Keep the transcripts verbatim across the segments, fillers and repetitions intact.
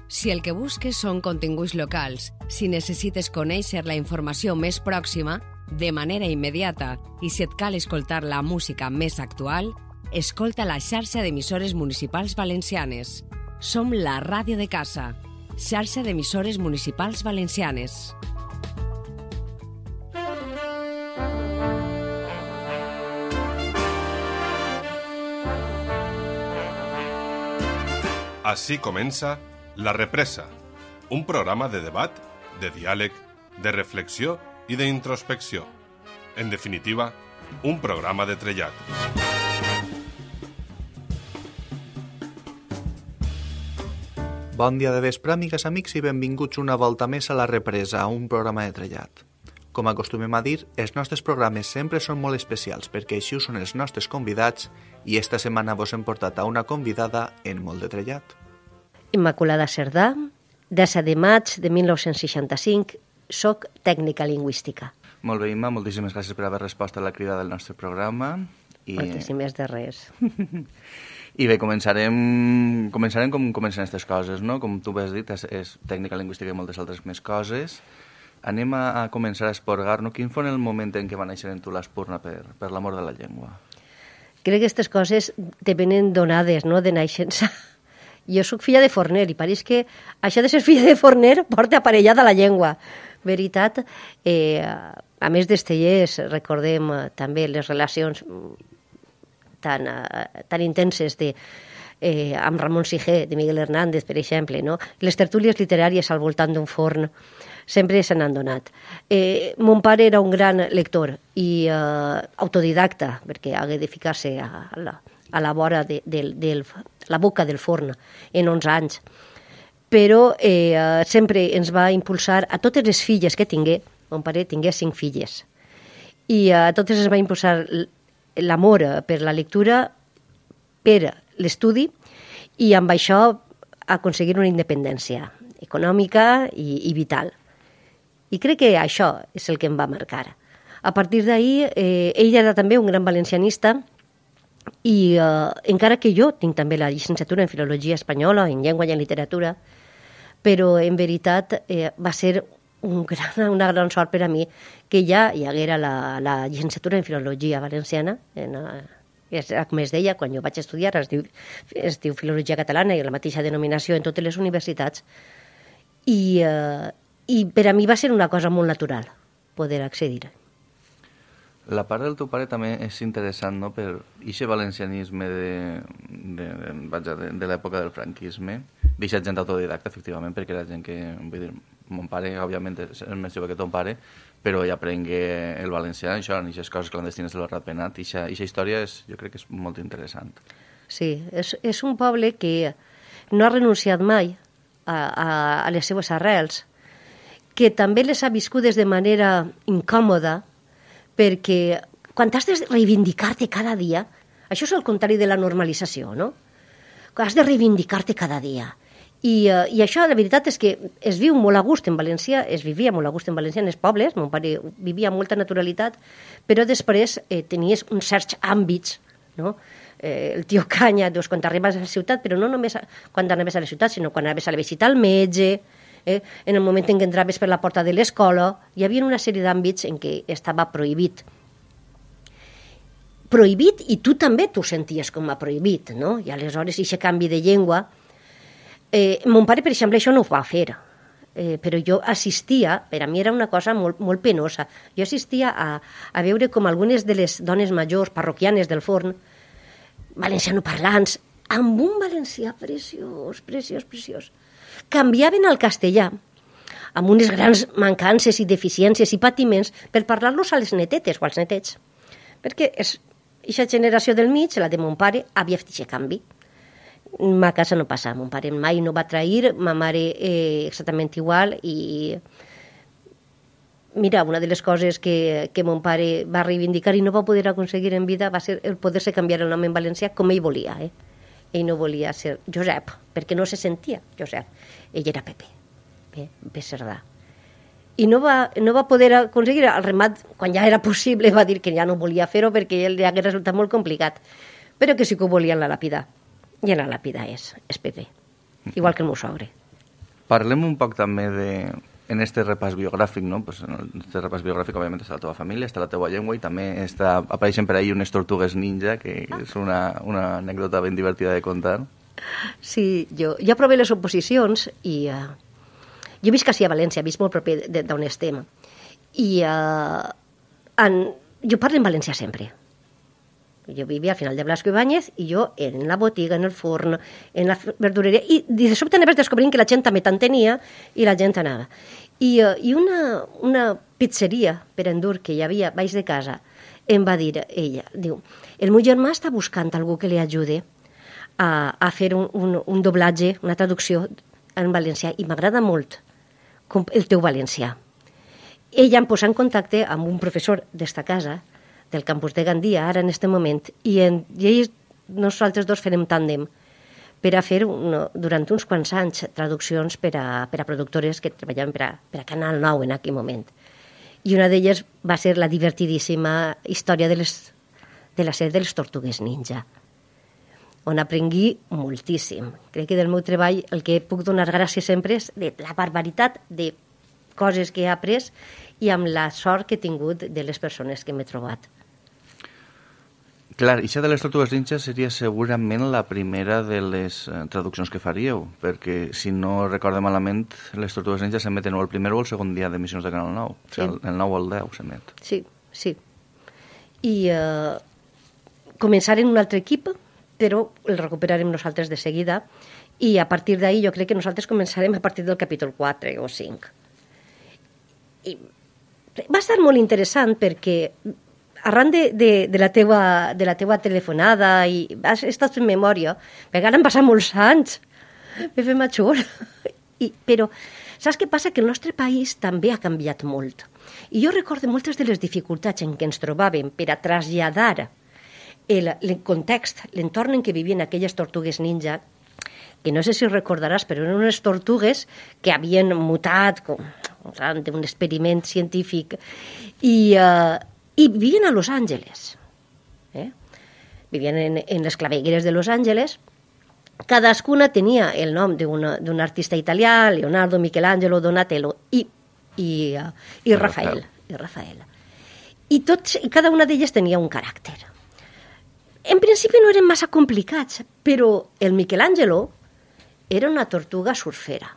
Si el que busques són continguts locals, si necessites conèixer la informació més pròxima, de manera immediata, i si et cal escoltar la música més actual, escolta la xarxa d'emissores municipals valencianes. Som la ràdio de casa, xarxa d'emissores municipals valencianes. Així comença La Represa, un programa de debat, de diàleg, de reflexió i d'introspecció. En definitiva, un programa de trellat. Bon dia de vespre, amigues, amics, i benvinguts una volta més a La Represa, un programa de trellat. Com acostumem a dir, els nostres programes sempre són molt especials perquè així ho són els nostres convidats i esta setmana vos hem portat a una convidada en molt de trellat. Immaculada Cerdà, desa de maig de mil nou-cents seixanta-cinc, soc tècnica lingüística. Molt bé, Imma, moltíssimes gràcies per haver respost a la crida del nostre programa. I... Moltíssimes de res. I bé, començarem, començarem com comencen aquestes coses, no? Com tu has dit, és, és tècnica lingüística i moltes altres més coses. Anem a, a començar a esporgar-nos. Quin fou el moment en què va néixer en tu l'espurna per, per l'amor de la llengua? Crec que aquestes coses te venen donades, no?, de naixença. Jo sóc filla de forner i pareix que això de ser filla de forner porta aparellada la llengua. Veritat, eh, a més d'Estellers, recordem eh, també les relacions tan, eh, tan intenses de, eh, amb Ramon Sigé, de Miguel Hernández, per exemple, no? Les tertúlies literàries al voltant d'un forn sempre se n'han donat. Eh, mon pare era un gran lector i eh, autodidacta, perquè hagué de ficar-se a la, a la vora de, de, de la boca del forn en onze anys. Però eh, sempre ens va impulsar a totes les filles que tingué, mon pare tingué cinc filles, i a totes ens va impulsar l'amor per la lectura, per l'estudi, i amb això aconseguir una independència econòmica i, i vital. I crec que això és el que em va marcar. A partir d'ahir, eh, ell era també un gran valencianista i eh, encara que jo tinc també la llicenciatura en Filologia Espanyola, en Llengua i en Literatura, però en veritat eh, va ser un gran, una gran sort per a mi que ja hi haguera la, la llicenciatura en Filologia Valenciana, en, eh, com es deia, quan jo vaig estudiar, es diu, es diu Filologia Catalana i la mateixa denominació en totes les universitats, i... Eh, I per a mi va ser una cosa molt natural poder accedir. La part del teu pare també és interessant, no?, per aquest valencianisme de, de, de, vaja, de, de l'època del franquisme. Deixa gent autodidacta, efectivament, perquè era gent que... Vull dir, mon pare, òbviament, és més jove que ton pare, però ell aprengué el valencià, això, en aquestes coses clandestines de l'Ratpenat, i aquesta història és, jo crec que és molt interessant. Sí, és, és un poble que no ha renunciat mai a, a, a les seues arrels, que també les ha viscudes de manera incòmoda, perquè quan has de reivindicar-te cada dia, això és el contrari de la normalització, no? Has de reivindicar-te cada dia. I, uh, I això, la veritat, és que es viu molt a gust en València, es vivia molt a gust en València, en els pobles, mon pare vivia amb molta naturalitat, però després eh, tenies uns certs àmbits, no? Eh, el tio Canya, doncs, quan arribaves a la ciutat, però no només a, quan anaves a la ciutat, sinó quan anaves a la visita al metge, Eh? en el moment en què entraves per la porta de l'escola, hi havia una sèrie d'àmbits en què estava prohibit. Prohibit, i tu també t'ho senties com a prohibit, no? I aleshores, aquest canvi de llengua... Eh, mon pare, per exemple, això no ho va fer, eh, però jo assistia, per a mi era una cosa molt, molt penosa, jo assistia a, a veure com algunes de les dones majors, parroquianes del forn, valencianoparlants, amb un valencià preciós, preciós, preciós, canviaven al castellà amb unes grans mancances i deficiències i patiments per parlar-los a les netetes o als netets. Perquè aquesta generació del mig, la de mon pare, havia fet aquest canvi. Ma casa no passa, mon pare mai no va trair, ma mare eh, exactament igual, i mira, una de les coses que, que mon pare va reivindicar i no va poder aconseguir en vida va ser el poder-se canviar el nom en valencià com ell volia, eh? Ell no volia ser Josep, perquè no se sentia Josep. Ell era Pepe, Pepe Cerdà. I no va, no va poder aconseguir el remat, quan ja era possible, va dir que ja no volia fer-ho perquè li hauria resultat molt complicat, però que sí que ho volia en la làpida. I en la làpida és, és Pepe, igual que el meu sogre. Parlem un poc també de... En este repàs biogràfic, no? Pues en este repàs biogràfic, òbviament, està la teva família, està la teva llengua i també està, apareixen per ahí unes tortugues ninja, que és una, una anècdota ben divertida de contar. Sí, jo, jo aprové les oposicions i... Uh, jo visc així a València, visc molt proper d'on estem. I uh, en, jo parlo en valencià sempre. Jo vivia al final de Blasco Ibáñez i jo en la botiga, en el forn, en la verdureria, i de sobte anaves descobrint que la gent també t'entenia i la gent anava. I, uh, i una, una pizzeria per endur que hi havia baix de casa em va dir ella, diu, el meu germà està buscant algú que li ajudi a, a fer un, un, un doblatge, una traducció en valencià, i m'agrada molt com el teu valencià. Ella em posa en contacte amb un professor d'esta casa, del campus de Gandia, ara en aquest moment, i, en, i ells, nosaltres dos farem tàndem per a fer, un, durant uns quants anys, traduccions per a, per a productores que treballaven per a, per a Canal nou en aquell moment. I una d'elles va ser la divertidíssima història de, les, de la sèrie de les Tortugues Ninja, on aprengui moltíssim. Crec que del meu treball el que puc donar gràcies sempre és de la barbaritat de coses que he après i amb la sort que he tingut de les persones que m'he trobat. Clar, això de les Tortugues Ninja seria segurament la primera de les eh, traduccions que faríeu, perquè, si no recordo malament, les Tortugues Ninja s'emeten o el primer o el segon dia d'emissions de Canal nou. Sí. O sigui, el, el nou o el deu s'emet. Sí, sí. I eh, començar en un altre equip, però el recuperarem nosaltres de seguida, i a partir d'ahir jo crec que nosaltres començarem a partir del capítol quatre o cinc. I va estar molt interessant perquè arran de, de, de, la teua, de la teua telefonada i has estat en memòria, perquè ara han passat molts anys, m'he fet major, I, però saps què passa? Que el nostre país també ha canviat molt. I jo recordo moltes de les dificultats en què ens trobàvem per a traslladar el, el context, l'entorn en què vivien aquelles tortugues ninja, que no sé si recordaràs, però eren unes tortugues que havien mutat com d'un experiment científic i, uh, i vivien a Los Angeles. Eh? Vivien en, en les clavegueres de Los Angeles. Cadascuna tenia el nom d'un artista italià, Leonardo, Michelangelo, Donatello i, i, uh, i Rafael. I, Rafael. I, tots, I cada una d'elles tenia un caràcter. En principi no eren massa complicats, però el Michelangelo era una tortuga surfera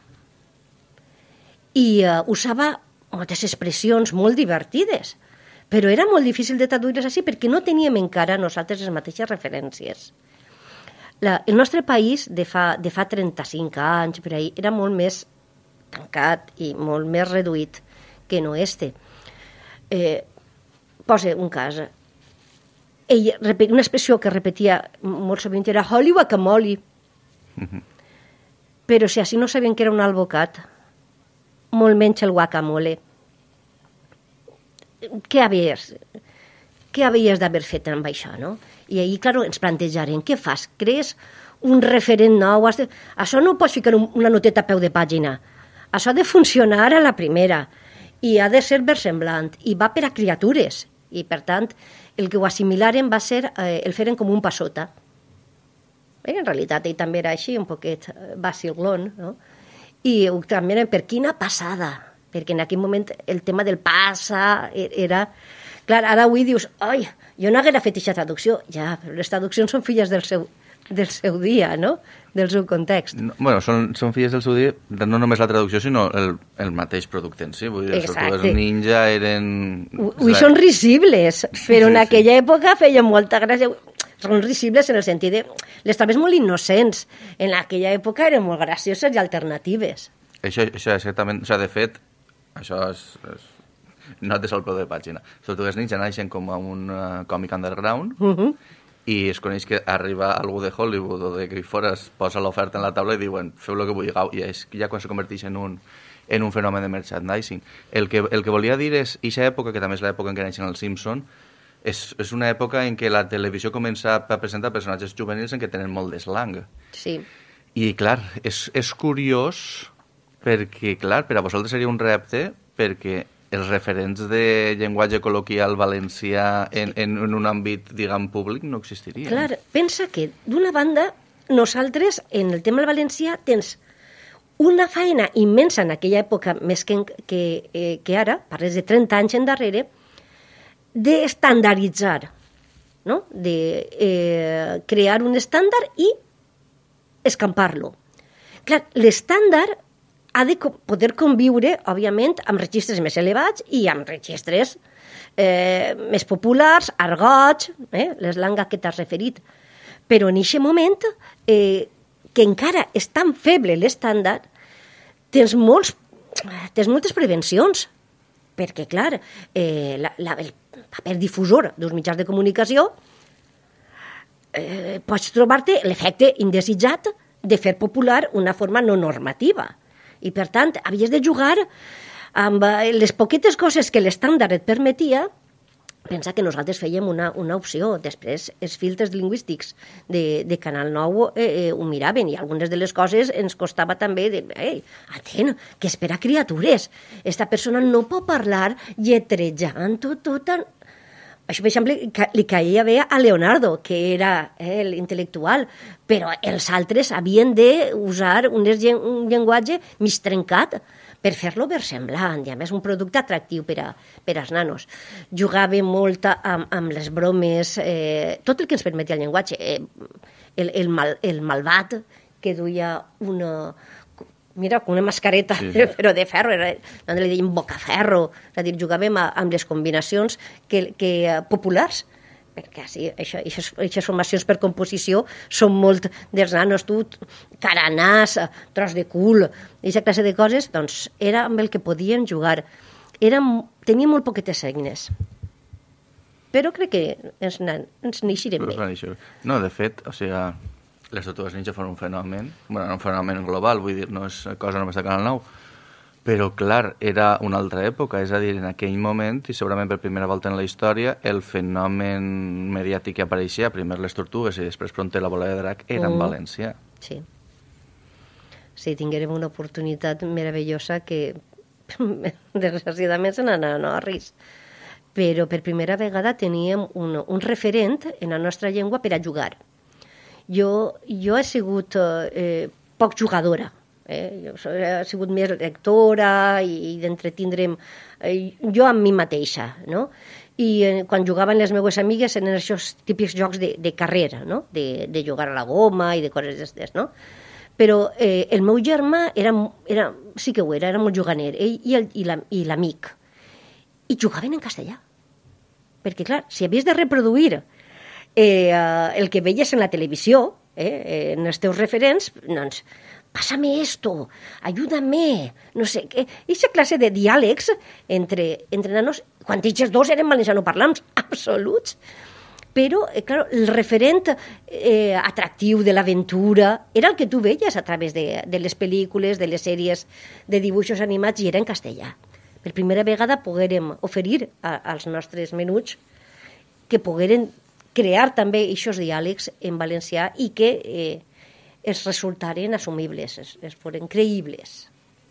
i uh, usava moltes expressions molt divertides, però era molt difícil de traduir-les així perquè no teníem encara nosaltres les mateixes referències. La, el nostre país de fa, de fa trenta-cinc anys per ahí, era molt més tancat i molt més reduït que no este. Eh, posa un cas. Ell, una expressió que repetia molt sovint era Holly guacamole. Mm-hmm. Però si així no sabien que era un albocat, molt menys el guacamole. Què havies, què havies d'haver fet amb això, no? I ahir, clar, ens plantejaren, què fas? Crees un referent nou? De... Això no ho pots ficar una noteta a peu de pàgina. Això ha de funcionar a la primera i ha de ser versemblant i va per a criatures. I, per tant, el que ho assimilaren va ser eh, el feren com un passota. Eh, en realitat, ell també era així, un poquet vacilglon, no? I també era per quina passada, perquè en aquell moment el tema del passa era... Clar, ara avui dius, oi, jo no haguera fet aquesta traducció. Ja, però les traduccions són filles del seu, del seu dia, no? Del seu context. No, bueno, són, són filles del seu dia, no només la traducció, sinó el, el mateix producte en si. Vull dir, les tortugues ninja eren... Ui, són risibles, però en aquella època feien molta gràcia. Són risibles en el sentit de... Les trobes molt innocents. En aquella època eren molt gracioses i alternatives. Això, això exactament... O sigui, de fet, això és... és... notes al peu de pàgina. Les Tortugues Ninja naixen com a un uh, còmic underground uh -huh. i es coneix que arriba algú de Hollywood o de que fora es posa l'oferta en la taula i diuen feu el que vulgueu, i és ja quan se converteix en un, en un fenomen de merchandising. El que, el que volia dir és, aquesta època, que també és l'època en què naixen els Simpson, és, és una època en què la televisió comença a presentar personatges juvenils en què tenen molt d'eslang. Sí. I, clar, és, és curiós perquè, clar, per a vosaltres seria un repte perquè els referents de llenguatge col·loquial valencià en, en, en un àmbit, diguem, públic no existirien. Clar, pensa que, d'una banda, nosaltres, en el tema del valencià, tens una feina immensa en aquella època, més que, que, eh, que ara, parles de trenta anys endarrere, d'estandarditzar, no? de eh, crear un estàndard i escampar-lo. Clar, l'estàndard ha de poder conviure, òbviament, amb registres més elevats i amb registres eh, més populars, argots, eh, l'eslang a què t'has referit. Però en aquest moment, eh, que encara és tan feble l'estàndard, tens, molts, tens moltes prevencions, perquè, clar, eh, la, la, el paper difusor dels mitjans de comunicació eh, pots trobar-te l'efecte indesitjat de fer popular una forma no normativa. I, per tant, havies de jugar amb les poquetes coses que l'estàndard et permetia. Pensa que nosaltres fèiem una, una opció. Després, els filtres lingüístics de, de Canal nou eh, eh, ho miraven i algunes de les coses ens costava també de, ei, atent, que espera criatures. Esta persona no pot parlar lletrejant tot, tot. Això, per exemple, li caia bé a Leonardo, que era eh, l'intel·lectual, però els altres havien d'usar un llenguatge mig trencat per fer-lo versemblant, i a més un producte atractiu per, a, per als nanos. Jugava molt amb, amb les bromes, eh, tot el que ens permetia el llenguatge. Eh, el, el, mal, el malvat, que duia una... Mira, una mascareta, sí, però de ferro, era, no li deien bocaferro, és a dir, jugàvem amb les combinacions que, que, populars, perquè sí, això, aquestes formacions per composició són molt dels nanos, tu, caranàs, tros de cul, aquesta classe de coses, doncs era amb el que podien jugar. Era, tenia molt poquetes eines, però crec que ens, ens n'eixirem bé. No, de fet, o sigui, les Tortugues Ninja foren un fenomen, bueno, un fenomen global, vull dir, no és cosa només de Canal nou, però, clar, era una altra època, és a dir, en aquell moment, i segurament per primera volta en la història, el fenomen mediàtic que apareixia, primer les Tortugues i després Prompte la bola de drac, era en mm. València. Sí. Sí, tinguérem una oportunitat meravellosa que, desgraciadament, se n'anà a risc. Però per primera vegada teníem un, un referent en la nostra llengua per a jugar. Jo, jo he sigut eh, poc jugadora, eh? Jo he sigut més lectora i, i d'entretindre'm eh, jo amb mi mateixa, no? I eh, quan jugaven les meves amigues eren aquests típics jocs de, de carrera, no? De, de jugar a la goma i de coses d'aquestes, no? Però eh, el meu germà era, era, sí que ho era, era molt juganer, ell i, el, i, la, i l'amic, i jugaven en castellà, perquè clar, si havies de reproduir Eh, el que veies en la televisió, eh, en els teus referents, doncs, pásame esto, ayúdame, no sé què. Aquesta classe de diàlegs entre, entre nanos, quan ells dos eren valencianoparlants absoluts, però, eh, clar, el referent eh, atractiu de l'aventura era el que tu veies a través de, de les pel·lícules, de les sèries de dibuixos animats, i era en castellà. Per primera vegada poguérem oferir a, als nostres menuts que pogueren crear també aquests diàlegs en valencià i que eh, es resultaren assumibles, es, es foren creïbles.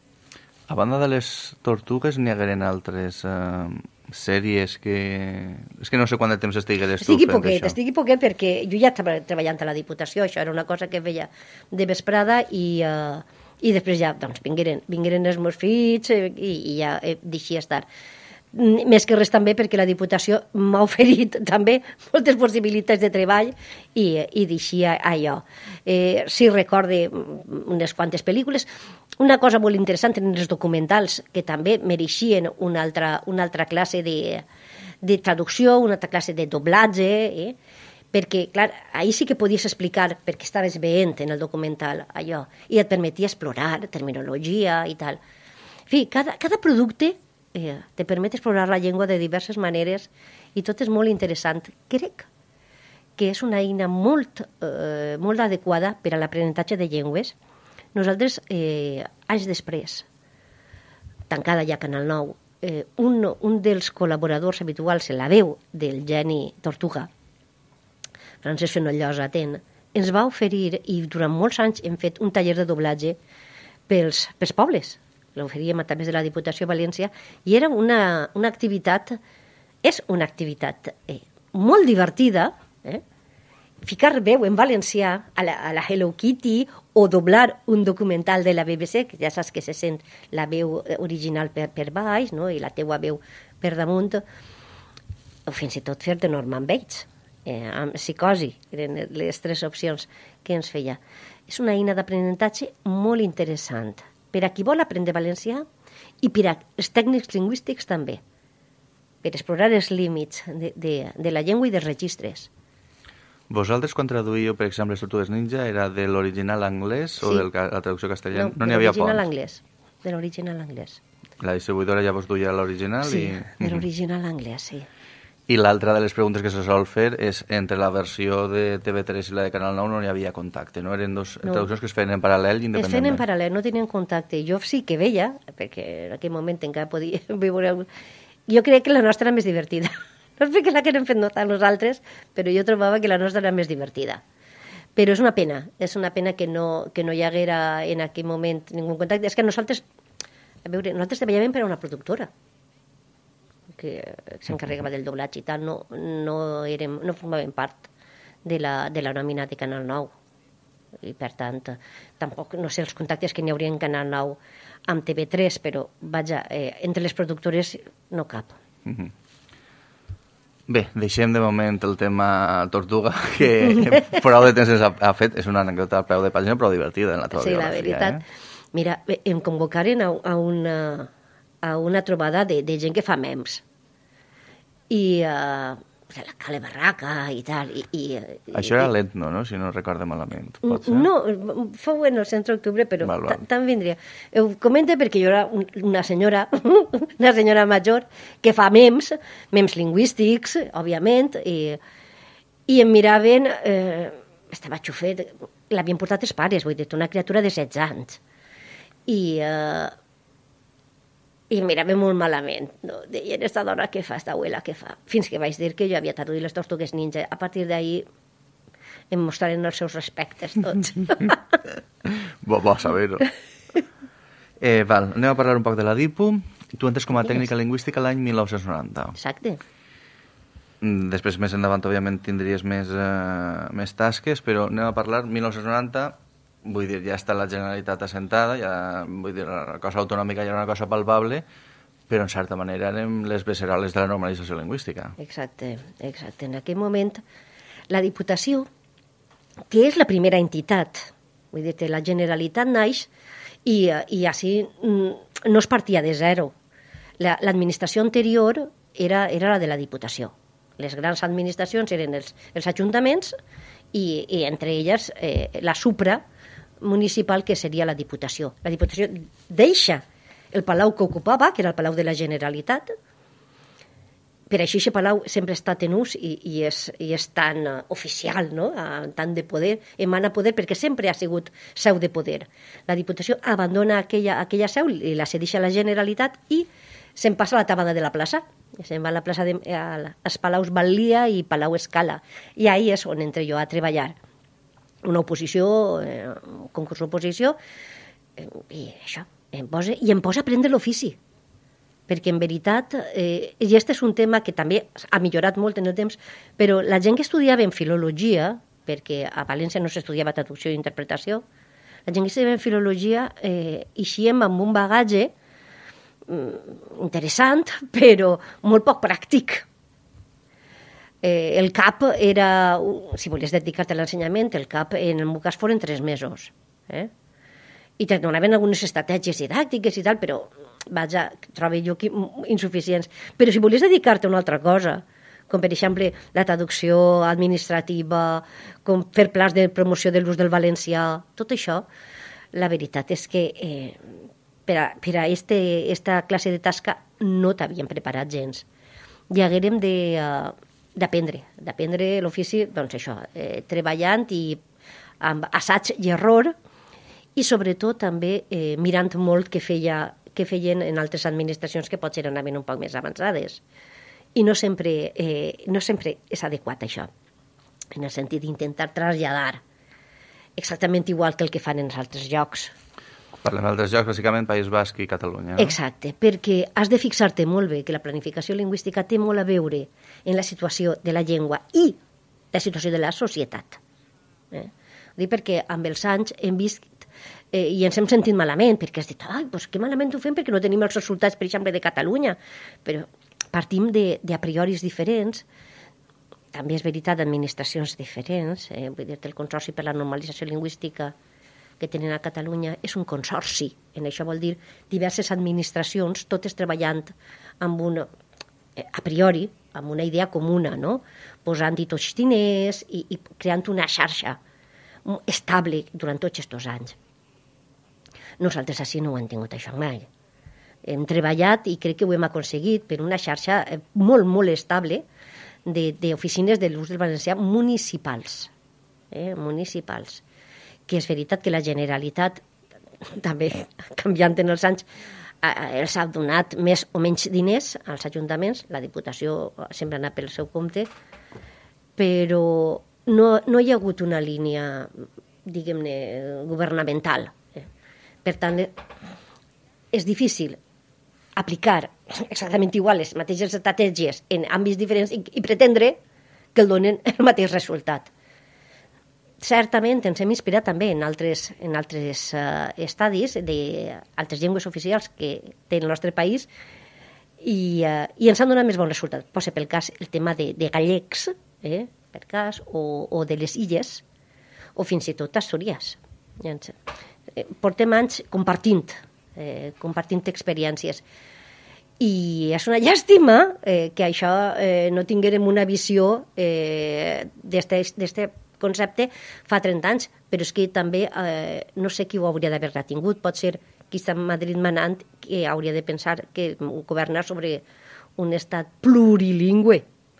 A banda de les Tortugues, n'hi hagueren altres eh, sèries que... És que no sé quant de temps estigueres tu estigui fent poquet, això. Estigui poquet, perquè jo ja estava treballant a la Diputació, això era una cosa que feia de vesprada i, eh, i després ja doncs, vingueren, vingueren els meus fills eh, i, i ja eh, deixia estar. Més que res també perquè la Diputació m'ha oferit també moltes possibilitats de treball i, i deixia allò. Eh, sí, recorde unes quantes pel·lícules. Una cosa molt interessant en els documentals, que també mereixien una altra, una altra classe de, de traducció, una altra classe de doblatge, eh? Perquè, clar, ahir sí que podies explicar per què estaves veient en el documental allò, i et permetia explorar terminologia i tal. En fi, cada, cada producte Eh, te permet explorar la llengua de diverses maneres i tot és molt interessant. Crec que és una eina molt, eh, molt adequada per a l'aprenentatge de llengües. Nosaltres, eh, anys després, tancada ja Canal nou, eh, un, un dels col·laboradors habituals en la veu del geni Tortuga, Francesc Fenollosa Atent, ens va oferir, i durant molts anys hem fet un taller de doblatge pels, pels pobles. L'oferíem a través de la Diputació de València, i era una, una activitat, és una activitat eh, molt divertida, eh? Ficar veu en valencià a la, a la Hello Kitty o doblar un documental de la B B C, que ja saps que se sent la veu original per, per baix, no? I la teua veu per damunt, o fins i tot fer de Norman Bates, eh, amb psicosi, eren les tres opcions que ens feia. És una eina d'aprenentatge molt interessant per a qui vol aprendre valencià i per als tècnics lingüístics també, per explorar els límits de, de, de la llengua i dels registres. Vosaltres, quan traduïu, per exemple, les Tortugues Ninja, era de l'original anglès Sí. o de la traducció castellana? No, No n'hi de havia l'original ponts. anglès. De l'original anglès. La distribuïdora ja vos duia l'original Sí, i... de l'original anglès, sí. I l'altra de les preguntes que se sol fer és entre la versió de T V tres i la de Canal nou no hi havia contacte, no? Eren dos No. traduccions que es feien en paral·lel i Es feien en independentment. paral·lel, no tenien contacte. Jo sí que veia, perquè en aquell moment encara podia veure... Jo crec que la nostra era més divertida. No és perquè la que hem fet notar nosaltres, però jo trobava que la nostra era més divertida. Però és una pena, és una pena que no, que no hi haguera en aquell moment ningú contacte. És que nosaltres, a veure, nosaltres treballàvem per a una productora que s'encarregava del doblatge i tal, no, no, érem, no formàvem part de la, de la nòmina de Canal nou. I per tant, tampoc no sé els contactes que n'hi hauria en Canal nou amb T V tres, però vaja, eh, entre les productores no cap. Mhm. Bé, deixem de moment el tema Tortuga, que prou de temps ens ha, ha fet. És una anècdota a peu de pàgina, però divertida en la teva Sí, la biografia. veritat. Eh? Mira, em convocaren a, a, una, a una trobada de, de gent que fa mems. I uh, de la Cale Barraca i tal. I, i, Això era i, l'Etno, no? Si no recordo malament. Pot ser? No, fou en el centre d'octubre, però Val, val. tant vindria. Ho comento perquè jo era un- una senyora, una senyora major, que fa mems, mems lingüístics, òbviament, i, i em miraven, eh, estava xufet, l'havien portat els pares, vull dir, una criatura de setze anys. I, eh, i em mirava molt malament. No? Deien, esta dona què fa, esta abuela què fa? Fins que vaig dir que jo havia traduït les Tortugues Ninja. A partir d'ahir em mostraren els seus respectes tots. Bo, bo saber-ho. Eh, val, anem a parlar un poc de la DIPU. Tu entres com a tècnica lingüística l'any mil nou-cents noranta. Exacte. Mm, Després, més endavant, òbviament, tindries més, eh, més tasques, però anem a parlar mil nou-cents noranta, vull dir, ja està la Generalitat assentada, ja, vull dir, la cosa autonòmica ja era una cosa palpable, però en certa manera érem les beceroles de la normalització lingüística. Exacte, exacte. En aquell moment, la Diputació, que és la primera entitat, vull dir que la Generalitat naix i, i així mm, no es partia de zero. La- L'administració anterior era, era la de la Diputació. Les grans administracions eren els, els ajuntaments i, i entre elles eh, la supra municipal, que seria la Diputació. La Diputació deixa el palau que ocupava, que era el Palau de la Generalitat. Per això aquest palau sempre ha estat en ús i, i, és, i és tan uh, oficial, no? uh, tant de poder, emana poder, perquè sempre ha sigut seu de poder. La Diputació abandona aquella, aquella seu i la cedeix a la Generalitat i se'n passa a la Tabada de la plaça. Se'n va a la plaça de, a, als Palaus Balia i Palau Escala. I ahí és on entro jo a treballar. Una oposició, eh, un concurs d'oposició, eh, i això, em posa, i em posa a aprendre l'ofici. Perquè en veritat, eh, i aquest és un tema que també ha millorat molt en el temps, però la gent que estudiava en filologia, perquè a València no s'estudiava traducció i interpretació, la gent que estudiava en filologia eh, eixíem amb un bagatge mm, interessant, però molt poc pràctic. Eh, el C A P era, si volies dedicar-te a l'ensenyament, el C A P en el meu cas foren tres mesos. Eh? I te donaven algunes estratègies didàctiques i tal, però, vaja, trobo jo que insuficients. Però si volies dedicar-te a una altra cosa, com per exemple la traducció administrativa, com fer plans de promoció de l'ús del valencià, tot això, la veritat és que eh, per a, per a este, esta classe de tasca no t'havien preparat gens. I haguérem de... Uh, d'aprendre, d'aprendre l'ofici, doncs això, eh, treballant i amb assaig i error i sobretot també eh, mirant molt què feia, què feien en altres administracions que potser anaven un poc més avançades. I no sempre, eh, no sempre és adequat això, en el sentit d'intentar traslladar exactament igual que el que fan en els altres llocs. Parlem d'altres llocs, bàsicament País Basc i Catalunya. No? Exacte, perquè has de fixar-te molt bé que la planificació lingüística té molt a veure en la situació de la llengua i la situació de la societat. Eh? Dic perquè amb els anys hem vist eh, i ens hem sentit malament, perquè has dit, ai, doncs que malament ho fem perquè no tenim els resultats, per exemple, de Catalunya. Però partim de, de a prioris diferents, també és veritat d'administracions diferents, eh? Vull dir, el Consorci per la Normalització Lingüística que tenen a Catalunya és un consorci. En això vol dir diverses administracions, totes treballant amb una, a priori, amb una idea comuna, no? Posant-hi tots diners i, i creant una xarxa estable durant tots aquests anys. Nosaltres així no ho hem tingut això mai. Hem treballat i crec que ho hem aconseguit per una xarxa molt, molt estable d'oficines de, de l'ús del valencià municipals, eh? municipals, que és veritat que la Generalitat, també canviant en els anys, els ha donat més o menys diners als ajuntaments, la Diputació sempre ha anat pel seu compte, però no, no hi ha hagut una línia, diguem-ne, governamental. Eh? Per tant, és difícil aplicar exactament igual les mateixes estratègies en àmbits diferents i, i pretendre que el donen el mateix resultat. Certament ens hem inspirat també en altres, en altres uh, estadis d'altres llengües oficials que té el nostre país i, uh, i ens han donat més bons resultats. Posa pel cas el tema de, de gallecs, eh, per cas, o, o de les illes, o fins i tot Astúries. Portem anys compartint, eh, compartint experiències. I és una llàstima eh, que això eh, no tinguérem una visió eh, d'este concepte fa trenta anys, però és que també eh, no sé qui ho hauria d'haver retingut. Pot ser qui està a Madrid manant que hauria de pensar que governar sobre un estat plurilingüe.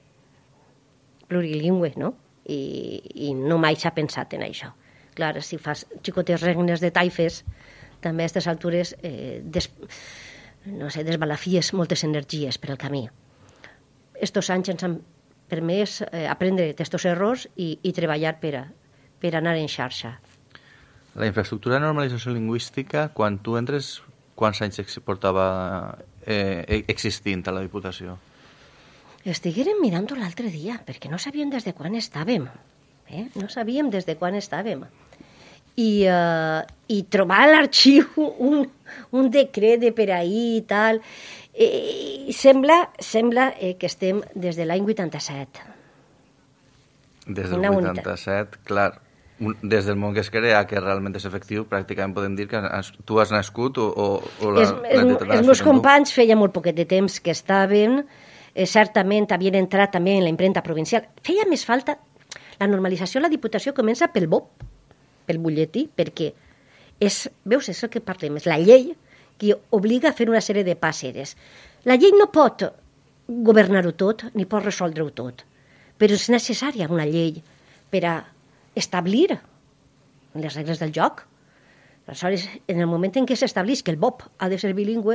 Plurilingüe, no? I, i no mai s'ha pensat en això. Clar, si fas xicotes regnes de taifes, també a aquestes altures eh, des, no sé, desbalafies moltes energies per al camí. Estos anys ens han permès eh, aprendre d'aquests errors i, i treballar per, a, per anar en xarxa. La infraestructura de normalització lingüística, quan tu entres, quants anys portava eh, existint a la Diputació? Estiguérem mirant-ho l'altre dia, perquè no sabíem des de quan estàvem. Eh? No sabíem des de quan estàvem. I, uh, i trobar a l'arxiu un, un decret de per ahí i tal, eh, sembla, sembla eh, que estem des de l'any vuitanta-set. Des del vuitanta-set, clar. Des del moment que es crea, que realment és efectiu, pràcticament podem dir que has, tu has nascut o, o, o la, es, es, els meus companys feia molt poquet de temps que estaven, eh, certament havien entrat també en la impremta provincial. Feia més falta. La normalització a la Diputació comença pel B O P, pel butlletí, perquè és, veus, és el que parlem, és la llei que obliga a fer una sèrie de passeres. La llei no pot governar-ho tot, ni pot resoldre-ho tot, però és necessària una llei per a establir les regles del joc. Aleshores, en el moment en què s'estableix que el B O P ha de ser bilingüe,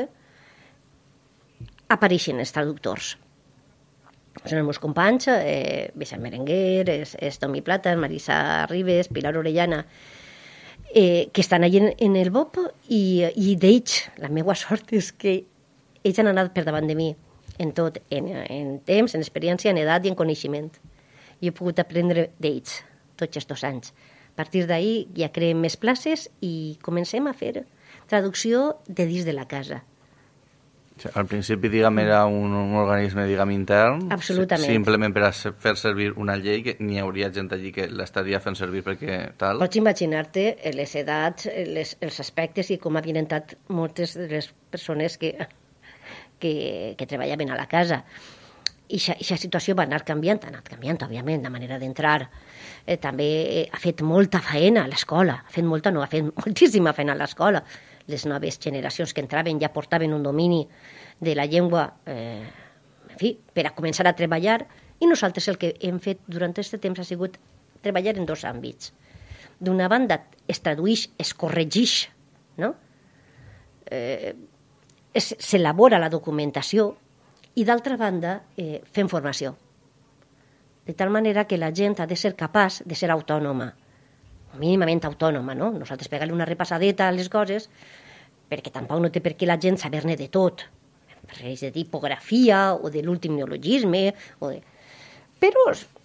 apareixen els traductors. Són els meus companys, eh, Vicent Berenguer, és, és Tomi Plata, Marisa Ribes, Pilar Orellana, eh, que estan allà en, en el B O P i, i d'ells, la meva sort és que ells han anat per davant de mi en tot, en, en temps, en experiència, en edat i en coneixement. I he pogut aprendre d'ells tots aquests anys. A partir d'ahir ja creem més places i comencem a fer traducció de dins de la casa. Al principi, diguem, era un, un organisme, diguem, intern. Absolutament. Simplement per a fer servir una llei que n'hi hauria gent allí que l'estaria fent servir perquè tal. Pots imaginar-te les edats, les, els aspectes i com havien entrat moltes de les persones que, que, que treballaven a la casa. I aquesta situació va anar canviant, ha anat canviant, òbviament, la manera d'entrar. Eh, també eh, ha fet molta feina a l'escola. Ha fet molta, no, ha fet moltíssima feina a l'escola. Les noves generacions que entraven ja portaven un domini de la llengua, eh, en fi, per a començar a treballar, i nosaltres el que hem fet durant aquest temps ha sigut treballar en dos àmbits. D'una banda, es traduïx, es corregix, no? Eh, s'elabora la documentació, i d'altra banda, eh, fem formació. De tal manera que la gent ha de ser capaç de ser autònoma, mínimament autònoma, no? Nosaltres pegar-li una repassadeta a les coses, perquè tampoc no té per què la gent saber-ne de tot, res de tipografia o de l'últim neologisme, o de... però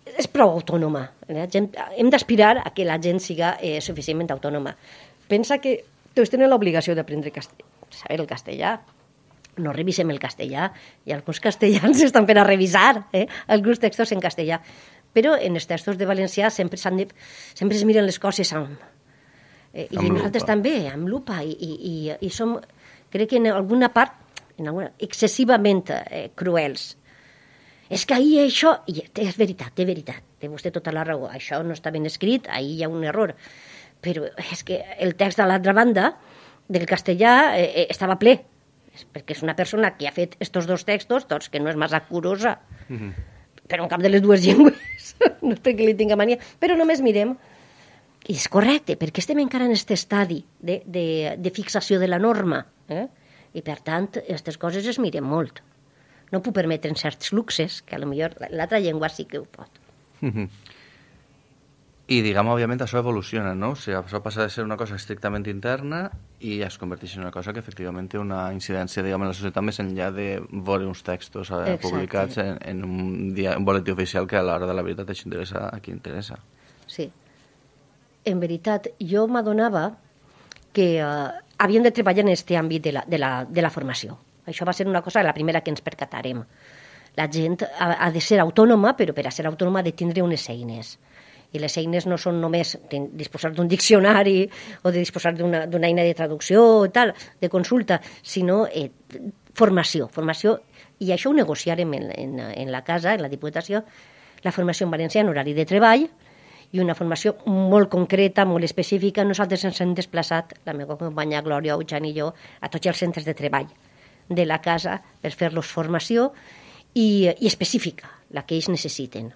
és prou autònoma. La gent, hem d'aspirar a que la gent siga eh, suficientment autònoma. Pensa que tots tenen l'obligació d'aprendre castellà, saber el castellà. No revisem el castellà, i alguns castellans estan per a revisar eh, alguns textos en castellà. Però en els textos de valencià sempre, de, sempre es miren les coses amb... Eh, I nosaltres també, amb lupa, i, i, i, i som, crec que en alguna part, en alguna, excessivament eh, cruels. És que ahir això... I és veritat, és veritat, té vostè tota la raó, això no està ben escrit, ahir hi ha un error. Però és que el text de l'altra banda, del castellà, eh, estava ple, perquè és una persona que ha fet estos dos textos, doncs que no és massa curosa, mm-hmm. però en cap de les dues llengües, no és perquè li tinga mania, però només mirem. I és correcte, perquè estem encara en aquest estadi de, de, de fixació de la norma, eh? I per tant, aquestes coses es miren molt. No puc permetre en certs luxes, que potser l'altra llengua sí que ho pot. Mm-hmm. I, diguem, òbviament, això evoluciona, no? O sigui, això passa de ser una cosa estrictament interna i es converteix en una cosa que, efectivament, té una incidència, diguem, en la societat més enllà de veure uns textos eh, publicats en, en un, dia, un boletí oficial que a l'hora de la veritat això interessa a qui interessa. Sí. En veritat, jo m'adonava que uh, havíem de treballar en aquest àmbit de la, de, la, de la formació. Això va ser una cosa, la primera que ens percatarem. La gent ha, ha de ser autònoma, però per a ser autònoma ha de tindre unes eines. I les eines no són només disposar d'un diccionari o de disposar d'una eina de traducció o tal, de consulta, sinó eh, formació. Formació, i això ho negociarem en, en, en la casa, en la Diputació, la formació en valencià en horari de treball, i una formació molt concreta, molt específica. Nosaltres ens hem desplaçat, la meva companya Glòria Ujan i jo, a tots els centres de treball de la casa per fer-los formació i, i específica, la que ells necessiten.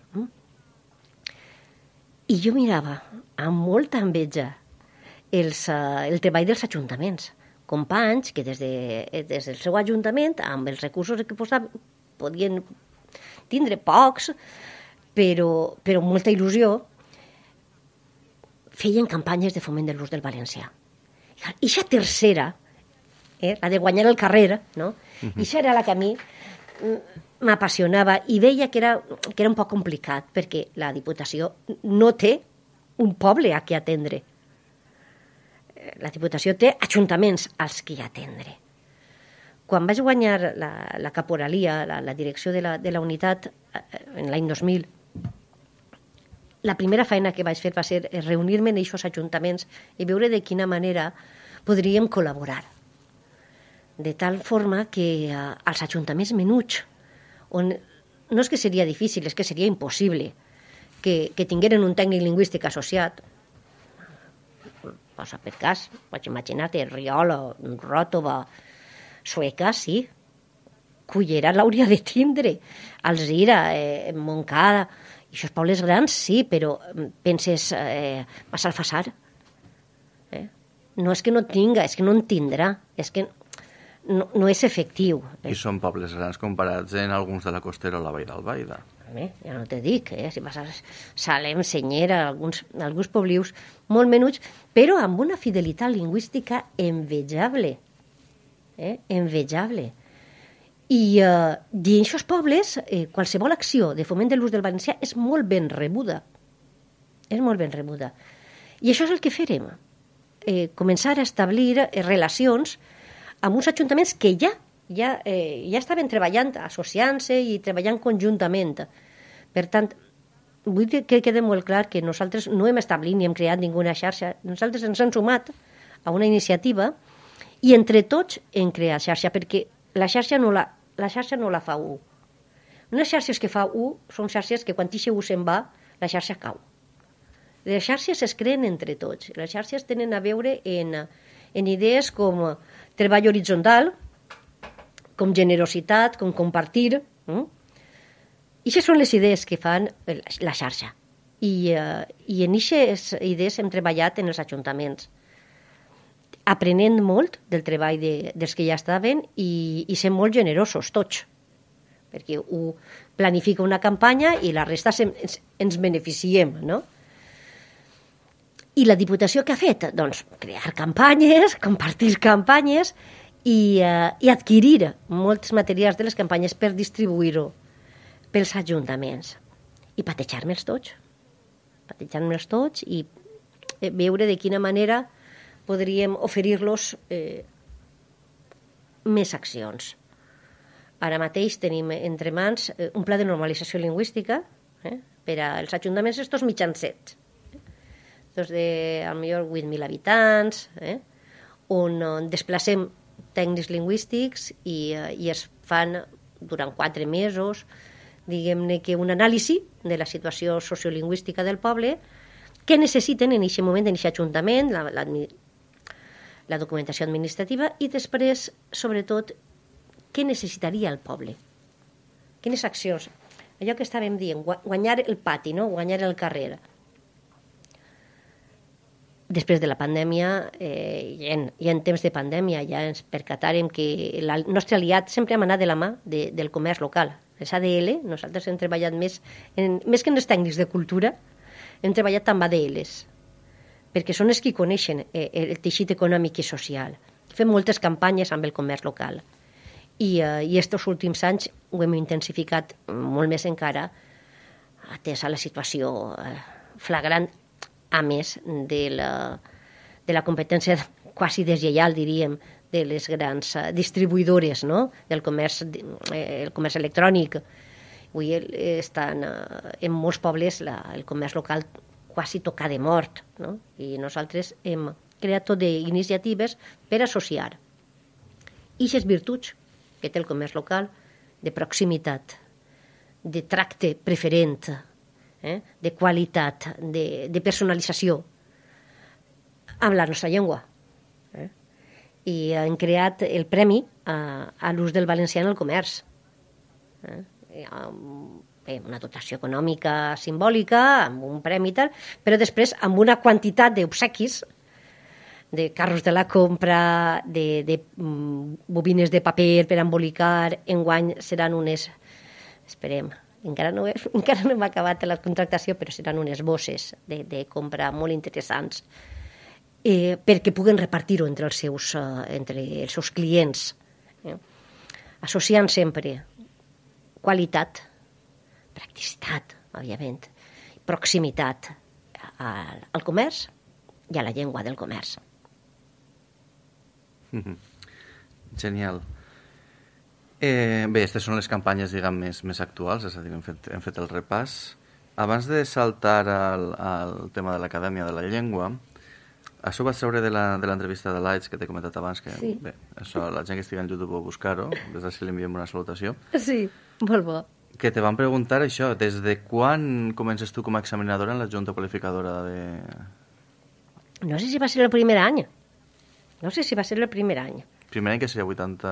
I jo mirava amb molta enveja els, uh, el treball dels ajuntaments. Companys que des, de, des del seu ajuntament, amb els recursos que posaven, podien tindre pocs, però, però amb molta il·lusió, feien campanyes de foment de l'ús del valencià. I aquesta tercera, eh, la de guanyar el carrer, no? Uh-huh. I això era la que a mi m'apassionava i veia que era, que era un poc complicat perquè la Diputació no té un poble a què atendre. La Diputació té ajuntaments als que atendre. Quan vaig guanyar la, la caporalia, la, la direcció de la, de la unitat en l'any dos mil, la primera feina que vaig fer va ser reunir-me en aquests ajuntaments i veure de quina manera podríem col·laborar. De tal forma que eh, als ajuntaments menuts, on no és que seria difícil, és que seria impossible que, que tingueren un tècnic lingüístic associat, posa per cas, vaig imaginar-te, Riola, Ròtova, Sueca, sí, Cullera l'hauria de tindre, Alzira, eh, Montcada, i aquests pobles grans, sí, però penses, eh, Massalfassar, eh? No és que no tinga, és que no en tindrà, és que no, no és efectiu. Eh? I són pobles grans comparats en alguns de la Costera o la Vall d'Albaida. Eh? Ja no te dic, eh? Si vas a Salem, Senyera, alguns, alguns poblius molt menuts, però amb una fidelitat lingüística envejable. Eh? Envejable. I eh, dins aquests pobles, eh, qualsevol acció de foment de l'ús del valencià és molt ben rebuda. És molt ben rebuda. I això és el que farem. Eh, començar a establir eh, relacions amb uns ajuntaments que ja, ja, eh, ja estaven treballant, associant-se i treballant conjuntament. Per tant, vull que quede molt clar que nosaltres no hem establit ni hem creat ninguna xarxa. Nosaltres ens hem sumat a una iniciativa i entre tots hem creat xarxa, perquè la xarxa no la, la xarxa no la fa u. Unes xarxes que fa u són xarxes que quan ixe u se'n va, la xarxa cau. Les xarxes es creen entre tots. Les xarxes tenen a veure en, en idees com treball horitzontal, com generositat, com compartir. Mm? I aquestes són les idees que fan la xarxa. I, uh, i en aquestes idees hem treballat en els ajuntaments, aprenent molt del treball de, dels que ja estaven i, i sent molt generosos tots, perquè ho planifica una campanya i la resta se, ens, ens beneficiem, no? I la Diputació què ha fet? Doncs crear campanyes, compartir campanyes i, uh, i adquirir molts materials de les campanyes per distribuir-ho pels ajuntaments. i patejar-me'ls tots. Patejar-me'ls tots i veure de quina manera podríem oferir-los eh, més accions. Ara mateix tenim entre mans eh, un pla de normalització lingüística eh, per als ajuntaments estos mitjancets. Estos de, al millor, vuit mil habitants, eh, on, on desplacem tècnics lingüístics i, eh, i es fan durant quatre mesos, diguem-ne que un anàlisi de la situació sociolingüística del poble, què necessiten en aquest moment, en aquest ajuntament, la, la, la documentació administrativa, i després, sobretot, què necessitaria el poble? Quines accions? Allò que estàvem dient, guanyar el pati, no? Guanyar el carrer. Després de la pandèmia, eh, i, en, i en temps de pandèmia, ja ens percatàrem que el nostre aliat sempre hem anat de la mà de, del comerç local. Les A D L, nosaltres hem treballat més, en, més que en els tècnics de cultura, hem treballat amb A D Ls, perquè són els que coneixen eh, el teixit econòmic i social. Fem moltes campanyes amb el comerç local. I, eh, i estos últims anys ho hem intensificat molt més encara, atès a la situació eh, flagrant, a més de la, de la competència quasi deslleial, diríem, de les grans distribuïdores, no? Del comerç, eh, el comerç electrònic. Avui estan en molts pobles la, el comerç local quasi tocat de mort, no? I nosaltres hem creat tot d'iniciatives per associar aquestes virtuts que té el comerç local, de proximitat, de tracte preferent, eh? de qualitat, de, de personalització, amb la nostra llengua. Eh? I han creat el premi a, a l'ús del valencià en el comerç. Eh? Bé, una dotació econòmica simbòlica, amb un premi i tal, però després amb una quantitat d'obsequis, de carros de la compra, de, de mm, bobines de paper per embolicar, enguany seran unes, esperem, encara no, he, encara no hem acabat la contractació, però seran unes bosses de, de compra molt interessants, eh, perquè puguen repartir-ho entre els seus, uh, entre els seus clients, eh? Associant sempre qualitat, practicitat, òbviament, proximitat al, al comerç i a la llengua del comerç. Mm-hmm. Genial. Eh, bé, aquestes són les campanyes, diguem, més, més actuals, és a dir, hem fet, hem fet el repàs. Abans de saltar al, al tema de l'Acadèmia de la Llengua, això ho vaig treure de l'entrevista de l'Aits, que t'he comentat abans, que sí. Bé, això, la gent que estigui en YouTube o buscar-ho, des d'ací li enviem una salutació. Sí, molt bo. Que te van preguntar això, des de quan comences tu com a examinadora en la Junta Qualificadora de... No sé si va ser el primer any. No sé si va ser el primer any. Primer any que seria vuitanta...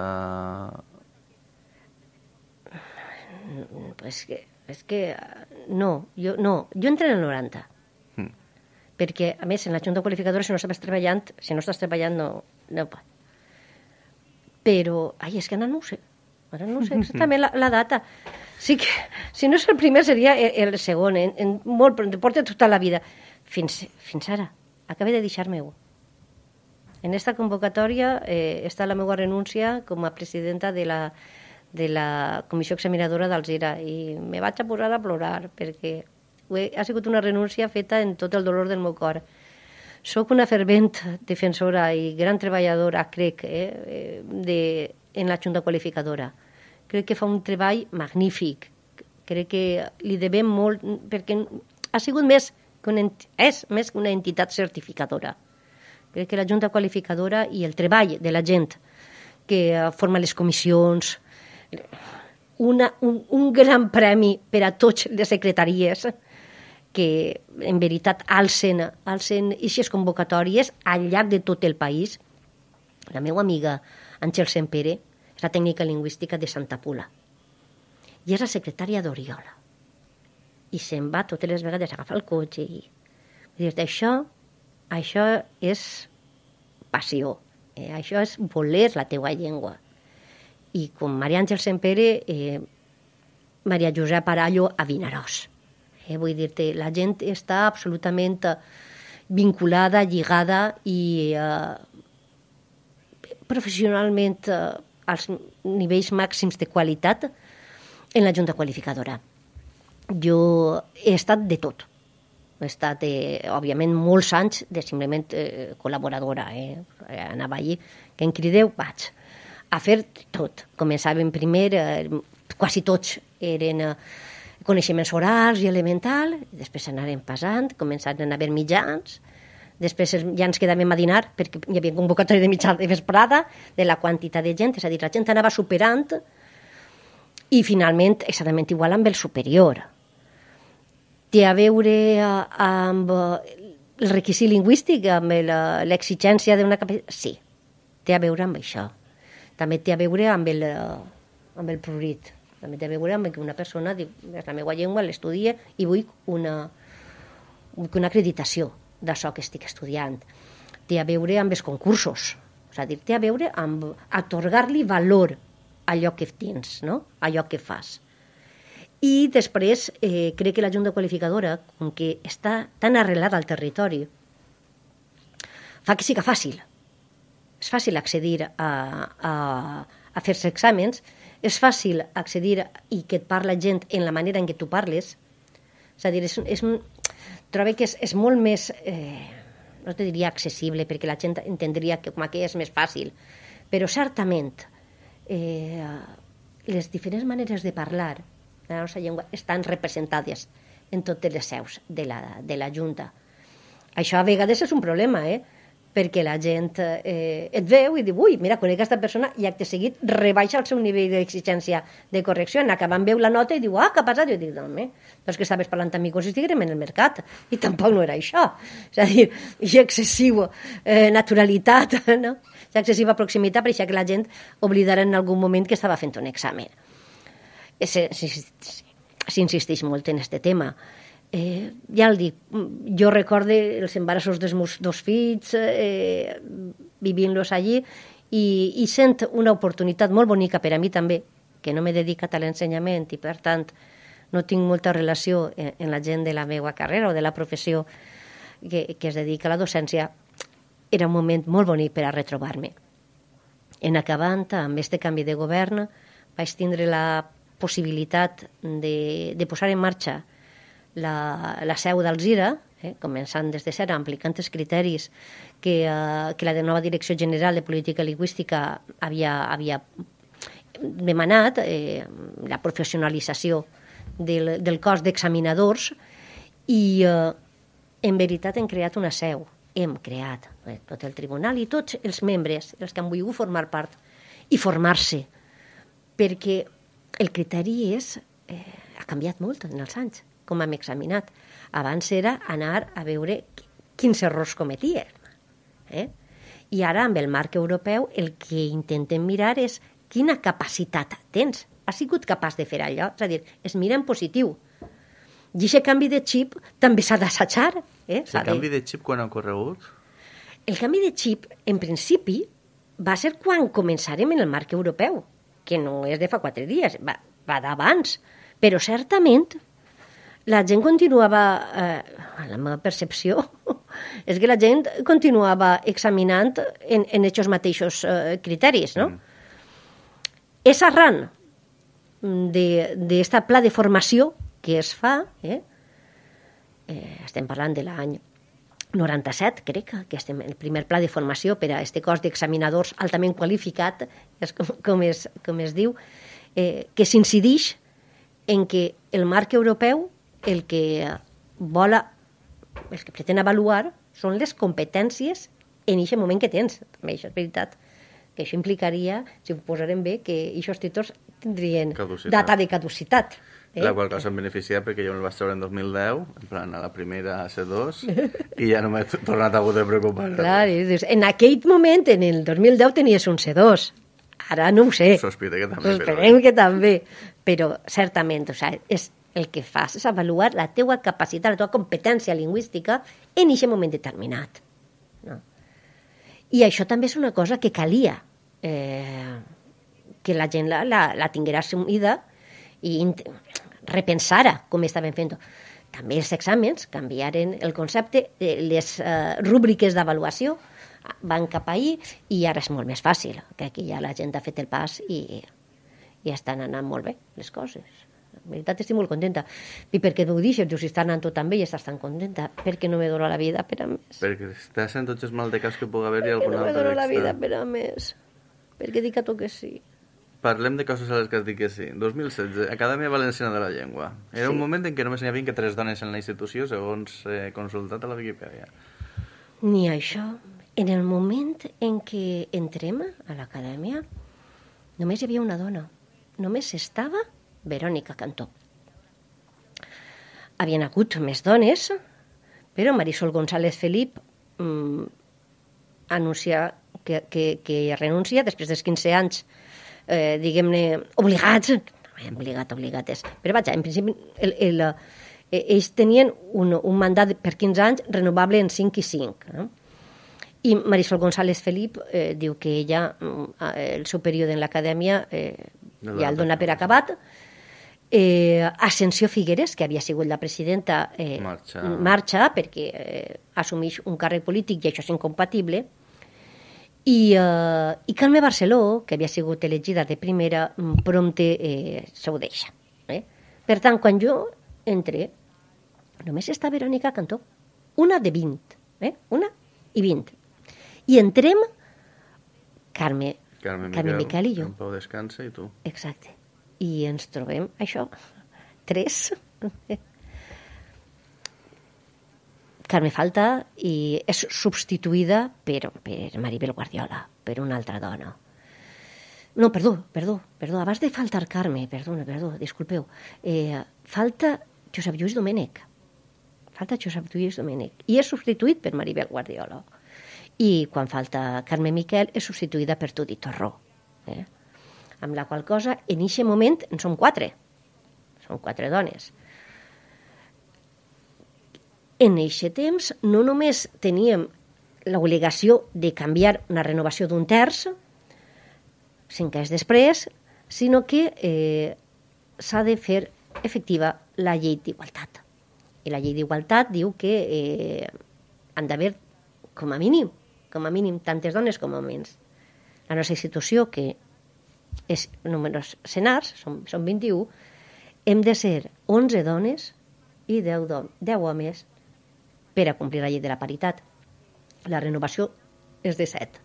Pues que, és que no, jo, no, jo entré en el noranta. Mm. Perquè, a més, en la Junta Qualificadora, si no estàs treballant, si no estàs treballant, no, no pot. Però, ai, és que ara no ho sé. Ara no ho sé exactament la, la data. Sí que, si no és el primer, seria el, el segon. En, en molt, porta tota la vida. Fins, fins ara. Acabé de deixar-me-ho. En esta convocatòria eh, està la meva renúncia com a presidenta de la, de la comissió examinadora d'Alzira i me vaig a posar a plorar perquè ha sigut una renúncia feta en tot el dolor del meu cor. Soc una fervent defensora i gran treballadora, crec, eh, de, en la Junta Qualificadora. Crec que fa un treball magnífic. Crec que li devem molt perquè ha sigut més que una, és més que una entitat certificadora. Crec que la Junta Qualificadora i el treball de la gent que forma les comissions, una, un, un gran premi per a totes les secretaries que en veritat alcen, alcen aquestes convocatòries al llarg de tot el país. La meva amiga Àngel Sempere és la tècnica lingüística de Santa Pula i és la secretària d'Oriola. I se'n va totes les vegades a agafar el cotxe i dir, això, això és passió, eh? Això és voler la teua llengua. I com Maria Àngel Sempere, eh, Maria Josep Arallo a Vinaròs. Eh, vull dir-te, la gent està absolutament vinculada, lligada i eh, professionalment eh, als nivells màxims de qualitat en la Junta Qualificadora. jo he estat de tot. He estat, eh, òbviament, molts anys de simplement eh, col·laboradora. Eh? Anava allí, que em crideu, vaig a fer tot. Començàvem primer, eh, quasi tots eren eh, coneixements orals i elemental, després anàrem passant, començaren a haver mitjans, després ja ens quedàvem a dinar perquè hi havia convocatòria de mitjà de vesprada, de la quantitat de gent, és a dir, la gent anava superant i finalment exactament igual amb el superior. Té a veure amb el requisit lingüístic, amb l'exigència d'una capacitat? Sí, té a veure amb això. També té a veure amb el, amb el prurit. També té a veure amb que una persona diu, és la meva llengua, l'estudia i vull una, una acreditació d'això que estic estudiant. Té a veure amb els concursos. És a dir, té a veure amb atorgar-li valor a allò que tens, no? A allò que fas. I després, eh, crec que la Junta Qualificadora, com que està tan arrelada al territori, fa que siga fàcil. És fàcil accedir a, a, a fer-se exàmens, és fàcil accedir i que et parla gent en la manera en què tu parles. És a dir, és, és, trobo que és, és molt més, eh, no te diria accessible, perquè la gent entendria que com que és més fàcil, però certament eh, les diferents maneres de parlar la nostra llengua estan representades en totes les seus de la, de la Junta. Això a vegades és un problema, eh? Perquè la gent eh, et veu i diu, ui, mira, conec aquesta persona i acte seguit rebaixa el seu nivell d'exigència de correcció, en acabant veu la nota i diu, ah, què ha passat? Jo dic, no, home, però és que estaves parlant amb mi com si estiguérem en el mercat, i tampoc no era això. És a dir, hi ha excessiva eh, naturalitat, no? Hi ha excessiva proximitat, per això que la gent oblidarà en algun moment que estava fent un examen. S'insisteix molt en aquest tema. Eh, ja el dic, jo recorde els embarassos dels meus dos fills, eh, vivint-los allí, i, i sent una oportunitat molt bonica per a mi també, que no m'he dedicat a l'ensenyament i, per tant, no tinc molta relació en, en la gent de la meva carrera o de la professió que, que es dedica a la docència. Era un moment molt bonic per a retrobar-me. En acabant, amb aquest canvi de govern, vaig tindre la possibilitat de, de posar en marxa la, la seu d'Alzira, eh, començant des de zero, aplicant els criteris que, eh, que la nova Direcció General de Política Lingüística havia, havia demanat, eh, la professionalització del, del cos d'examinadors, i eh, en veritat hem creat una seu. Hem creat eh, tot el tribunal i tots els membres, els que han volgut formar part i formar-se, perquè el criteri és, eh, ha canviat molt en els anys, com hem examinat. Abans era anar a veure quins errors cometíem. Eh? I ara, amb el marc europeu, el que intentem mirar és quina capacitat tens. Has sigut capaç de fer allò? És a dir, es mira en positiu. I aquest canvi de xip també s'ha d'assajar. Eh? El canvi de xip quan ha ocorregut? El canvi de xip, en principi, va ser quan començarem en el marc europeu, que no és de fa quatre dies, va, va d'abans. Però certament la gent continuava, eh, la meva percepció és que la gent continuava examinant en, en aquests mateixos eh, criteris, no? Mm. És arran d'aquest pla de formació que es fa, eh? Eh, estem parlant de l'any noranta-set, crec, que estem el primer pla de formació per a aquest cos d'examinadors altament qualificat, és com, com, es, com es diu, eh, que s'incideix en que el marc europeu el que vol, el que pretén avaluar són les competències en aquest moment que tens. També això és veritat, que això implicaria, si ho posarem bé, que aquests títols tindrien caducitat. Data de caducitat. Eh? La qual cosa em beneficia perquè jo me'l vaig treure en dos mil deu, en plan a la primera a C dos, i ja no m'he tornat a haver de preocupar. Clar, dius, en aquell moment, en el dos mil deu, tenies un C dos. Ara no ho sé. Sospite que també. Sospirem però... que també. Però, certament, o sigui, és el que fas és avaluar la teua capacitat, la teua competència lingüística en aquest moment determinat. No? I això també és una cosa que calia eh, que la gent la, la, la tinguera assumida i repensara com estaven fent-ho. També els exàmens canviaren el concepte, les eh, rúbriques d'avaluació van cap ahí i ara és molt més fàcil, que aquí ja la gent ha fet el pas i, i estan anant molt bé les coses. En veritat estic molt contenta. I per què m'ho deixes? Diu, si està anant tot tan bé i estàs tan contenta. Per què no me dono la vida per a més? Perquè estàs en tots els mal de cas que pugui haver-hi Per què algun no me altre dono la vida extra. per a més? Perquè dic a tu que sí. Parlem de coses a les que has dit que sí. dos mil setze, Acadèmia Valenciana de la Llengua. Era Sí. un moment en què només n'hi havia que tres dones en la institució, segons he consultat a la Viquipèdia. Ni això. En el moment en què entrem a l'acadèmia, només hi havia una dona. Només estava Verònica Cantó. Havien hagut més dones, però Marisol González Felip mmm, anuncia que, que, que renuncia després dels quinze anys, eh, diguem-ne, obligats, no, obligat, obligates, però vaja, en principi el, el, eh, ells tenien un, un mandat per quinze anys renovable en cinc i cinc. No? I Marisol González Felip eh, diu que ella, el seu període en l'acadèmia, eh, ja el dona per acabat. Eh, Ascensió Figueres, que havia sigut la presidenta, eh, marxa. marxa perquè eh, assumeix un càrrec polític i això és incompatible. I, eh, i Carme Barceló, que havia sigut elegida de primera, prompte eh, se ho deixa. Eh? Per tant, quan jo entré, només està Verònica Cantó. Una de vint. Eh? Una i vint. I entrem Carme, Carme, Carme Miquel, Miquel i jo. En Pau Descansa i tu. Exacte. I ens trobem, això, tres. Carme falta i és substituïda per, per Maribel Guardiola, per una altra dona. No, perdó, perdó, perdó, abans de faltar Carme, perdó, perdó, disculpeu, eh, falta Josep Lluís Domènech. Falta Josep Lluís Domènech. I és substituït per Maribel Guardiola. I quan falta Carme Miquel és substituïda per Tudi Torró. Eh? Amb la qual cosa, en aquest moment, en som quatre. Som quatre dones. En aquest temps, no només teníem l'obligació de canviar una renovació d'un terç, cinc anys després, sinó que eh, s'ha de fer efectiva la llei d'igualtat. I la llei d'igualtat diu que eh, han d'haver, com a mínim, com a mínim, tantes dones com homes. La nostra institució, que és números senars, són, són vint-i-u, hem de ser onze dones i deu, dom, deu homes per a complir la llei de la paritat. La renovació és de set.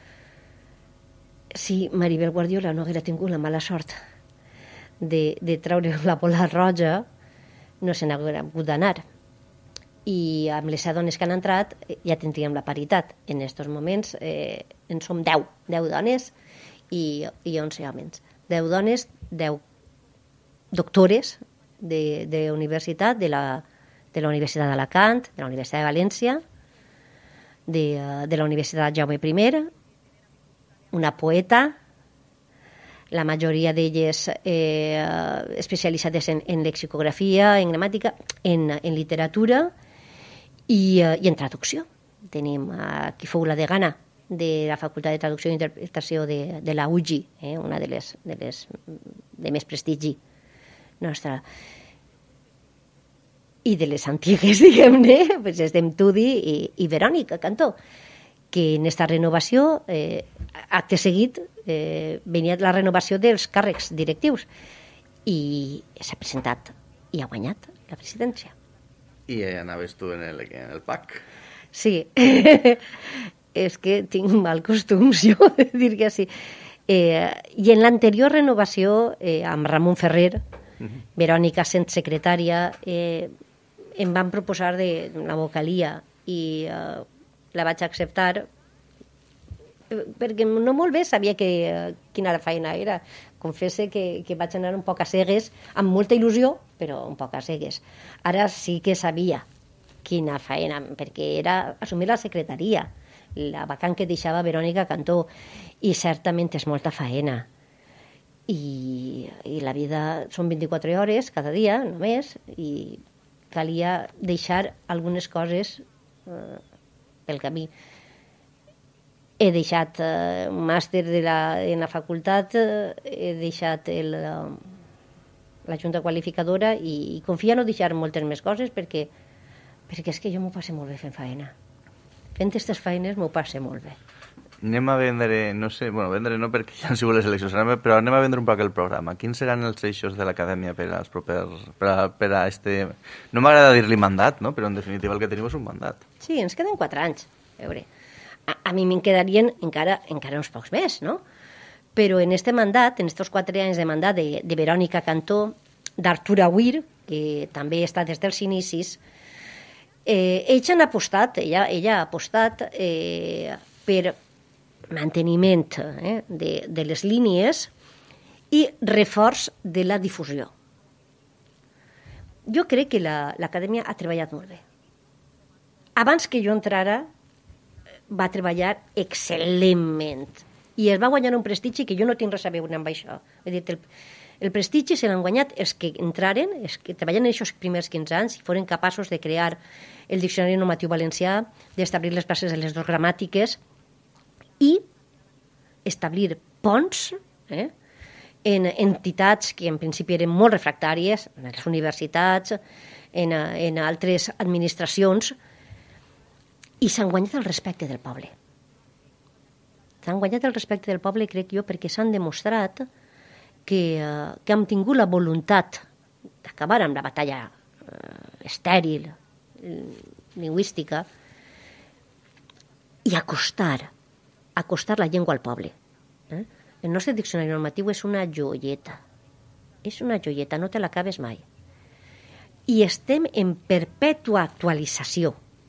Si Maribel Guardiola no haguera tingut la mala sort de, de treure la bola roja, no se n'haguera hagut d'anar. I amb les set dones que han entrat ja tindríem la paritat. En aquests moments eh, en som deu, deu dones i, i onze homes. deu dones, deu doctores de, de universitat, de la, de la Universitat d'Alacant, de la Universitat de València, de, de la Universitat Jaume I, una poeta, la majoria d'elles eh, especialitzades en, en lexicografia, en gramàtica, en, en literatura i, uh, i en traducció. Tenim uh, qui fou la degana de la Facultat de Traducció i Interpretació de, de la U G I, eh, una de les, de les de més prestigi nostra. I de les antigues, diguem-ne, pues estem Tudi i, i Verònica Cantó, que en aquesta renovació, eh, acte seguit, eh, venia la renovació dels càrrecs directius i s'ha presentat i ha guanyat la presidència. I ja anaves tu en el, en el P A C. Sí, és que tinc mal costum jo de dir que sí. Eh, I en l'anterior renovació, eh, amb Ramon Ferrer, uh-huh. Verònica sent secretària, eh, em van proposar de la vocalia i eh, la vaig acceptar perquè no molt bé sabia que, quina feina era. Confesse que, que vaig anar un poc a cegues, amb molta il·lusió, però un poc a cegues. Ara sí que sabia quina feina, perquè era assumir la secretaria, la vacant que deixava Verònica Cantó, i certament és molta feina. I, i la vida són vint-i-quatre hores cada dia, només, i calia deixar algunes coses eh, pel camí. He deixat eh, un màster de la, en la facultat, eh, he deixat el, la junta qualificadora i, i confia no deixar moltes més coses perquè, perquè és que jo m'ho passo molt bé fent feina. Fent aquestes feines m'ho passo molt bé. anem a vendre, no sé, bueno, vendre no perquè ja han sigut les eleccions, però anem a vendre un poc el programa. Quins seran els eixos de l'acadèmia per als propers... Per a, per a este... No m'agrada dir-li mandat, no? Però en definitiva el que tenim és un mandat. Sí, ens queden quatre anys. A veure, a, a mi me'n quedarien encara, encara uns pocs més, no? Però en este mandat, en estos quatre anys de mandat de, de Verònica Cantó, d'Artur Aguir, que també està des dels inicis, eh, ells han apostat, ella, ella ha apostat eh, per manteniment eh, de, de les línies i reforç de la difusió. Jo crec que la, l'acadèmia ha treballat molt bé. Abans que jo entrara, va treballar excel·lentment i es va guanyar un prestigi que jo no tinc res a veure amb això. És dir, el, el prestigi se l'han guanyat els que entraren, els que treballen en aquests primers quinze anys i foren capaços de crear el Diccionari Normatiu Valencià, d'establir les bases de les dues gramàtiques i establir ponts eh, en entitats que en principi eren molt refractàries, en les universitats, en, en altres administracions, i s'han guanyat el respecte del poble. S'han guanyat el respecte del poble, crec jo, perquè s'han demostrat que, eh, que han tingut la voluntat d'acabar amb la batalla eh, estèril, lingüística, i acostar, acostar la llengua al poble. Eh? El nostre diccionari normatiu és una joieta. És una joieta, no te l'acabes mai. I estem en perpètua actualització.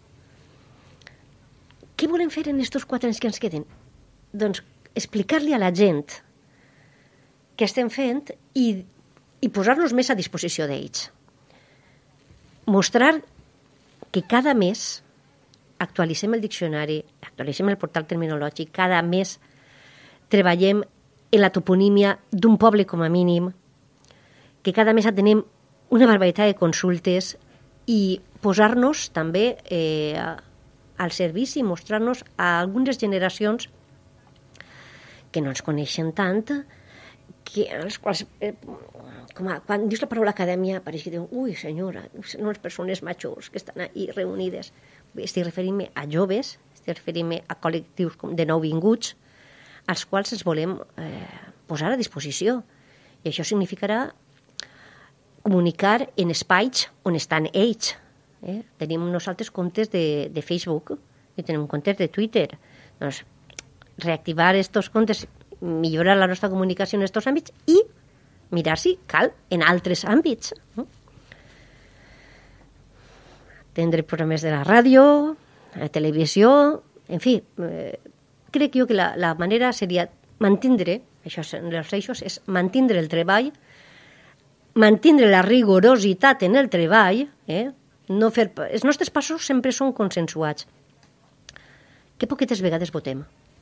Què volem fer en aquests quatre anys que ens queden? Doncs explicar-li a la gent què estem fent i, i posar-nos més a disposició d'ells. Mostrar que cada mes actualitzem el diccionari, actualitzem el portal terminològic, cada mes treballem en la toponímia d'un poble com a mínim, que cada mes atenem una barbaritat de consultes i posar-nos també eh, al servici i mostrar-nos a algunes generacions que no ens coneixen tant, que, els quals, eh, com a, quan dius la paraula acadèmia, pareix que diuen, ui, senyora, són les persones majors que estan ahí reunides. Estic referint-me a joves, estic referint-me a col·lectius de nouvinguts, als quals ens volem eh, posar a disposició. I això significarà comunicar en espais on estan ells. Eh? Tenim nosaltres comptes de, de Facebook i tenim comptes de Twitter. Doncs reactivar aquests comptes, millorar la nostra comunicació en aquests àmbits i mirar si cal en altres àmbits. No? Tindre programes de la ràdio, la televisió, en fi, eh, crec jo que la, la manera seria mantindre, això els eixos, és mantindre el treball, mantindre la rigorositat en el treball, eh? No fer, els nostres passos sempre són consensuats. Que poquetes vegades votem.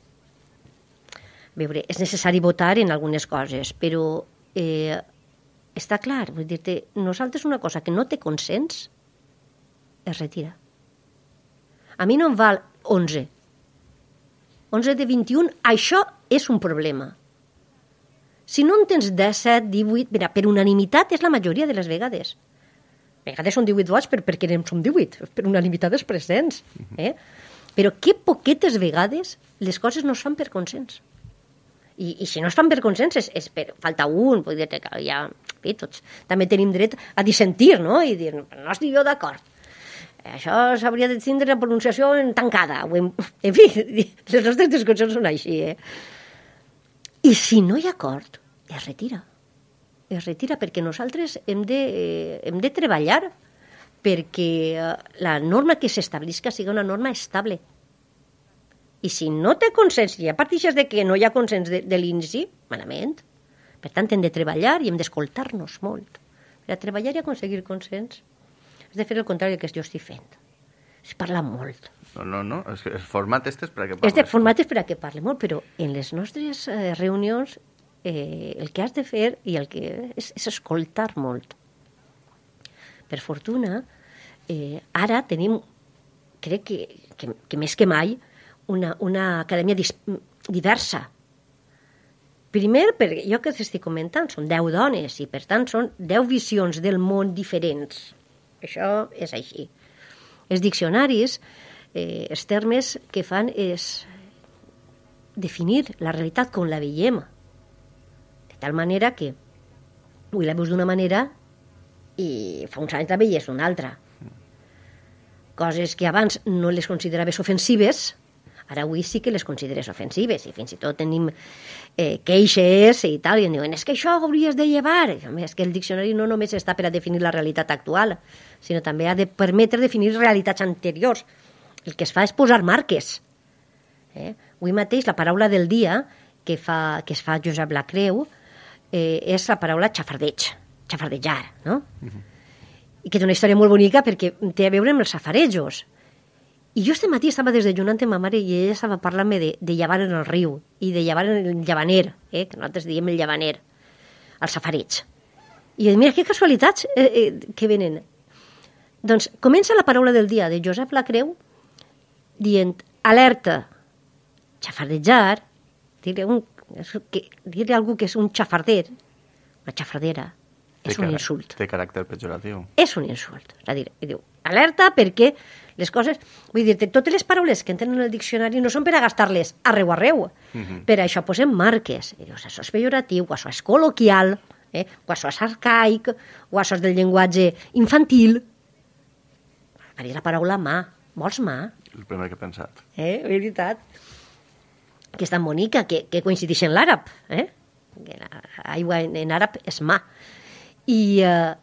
A veure, és necessari votar en algunes coses, però eh, està clar, vull dir-te, nosaltres una cosa que no té consens es retira. A mi no em val onze. onze de vint-i-un, això és un problema. Si no en tens disset, divuit, mira, per unanimitat és la majoria de les vegades. A vegades són divuit vots per, perquè som divuit, per unanimitat dels presents. Eh? Però que poquetes vegades les coses no es fan per consens. I, i si no es fan per consens és, és per falta un, vull dir que ja, bé, tots també tenim dret a dissentir, no? I dir, no estic jo d'acord. Això s'hauria de tindre la pronunciació en tancada. En, en fi, les nostres discussions són així, eh? I si no hi ha acord, es retira. Es retira perquè nosaltres hem de, eh, hem de treballar perquè la norma que s'establisca sigui una norma estable. I si no té consens, i ja partixes de que no hi ha consens de, de l'inici, malament. Per tant, hem de treballar i hem d'escoltar-nos molt. Per a treballar i aconseguir consens, has de fer el contrari que jo estic fent. Es parla molt. No, no, no, és que el format este és per a què parles. Este format és per a què parle molt, però en les nostres eh, reunions eh, el que has de fer i el que és, és escoltar molt. Per fortuna, eh, ara tenim, crec que, que, que més que mai, una, una acadèmia dis, diversa. Primer, perquè jo que t'estic comentant, són deu dones i per tant són deu visions del món diferents. Això és així. Els diccionaris, eh, els termes que fan és definir la realitat com la veiem. De tal manera que avui la veus d'una manera i fa uns anys la veies d'una altra. Coses que abans no les consideraves ofensives, ara avui sí que les consideres ofensives, i fins i tot tenim eh, queixes i tal, i em diuen, és que això ho hauries de llevar. I, home, és que el diccionari no només està per a definir la realitat actual, sinó també ha de permetre definir realitats anteriors. El que es fa és posar marques. Eh? Avui mateix la paraula del dia que, fa, que es fa Josep Lacreu eh, és la paraula xafardeig, xafardejar, no? Uh-huh. I que té una història molt bonica perquè té a veure amb els safarejos. I jo este matí estava desdejunant amb ma mare i ella estava parlant-me de, de llevar en el riu i de llevar en el llavaner, eh? Que nosaltres diem el llavaner, el safareig. I dic, mira, que casualitats eh, eh, que venen. Doncs comença la paraula del dia de Josep Lacreu dient, alerta, xafardejar, dir-li un, dir a algú que és un xafarder, una xafardera, és un insult. Té caràcter pejoratiu. És un insult. És a dir, diu, alerta perquè les coses... Vull dir, totes les paraules que entren en el diccionari no són per a gastar-les arreu arreu. Uh-huh. Per això posem marques. I dius, això és pejoratiu, o això és col·loquial, eh? O això és arcaic, o això és del llenguatge infantil. Ara és la paraula mà. Vols mà? El primer que he pensat. Eh, veritat. Que és tan bonica, que, que coincideix en l'àrab. Eh? Aigua en, en àrab és mà. I... Uh...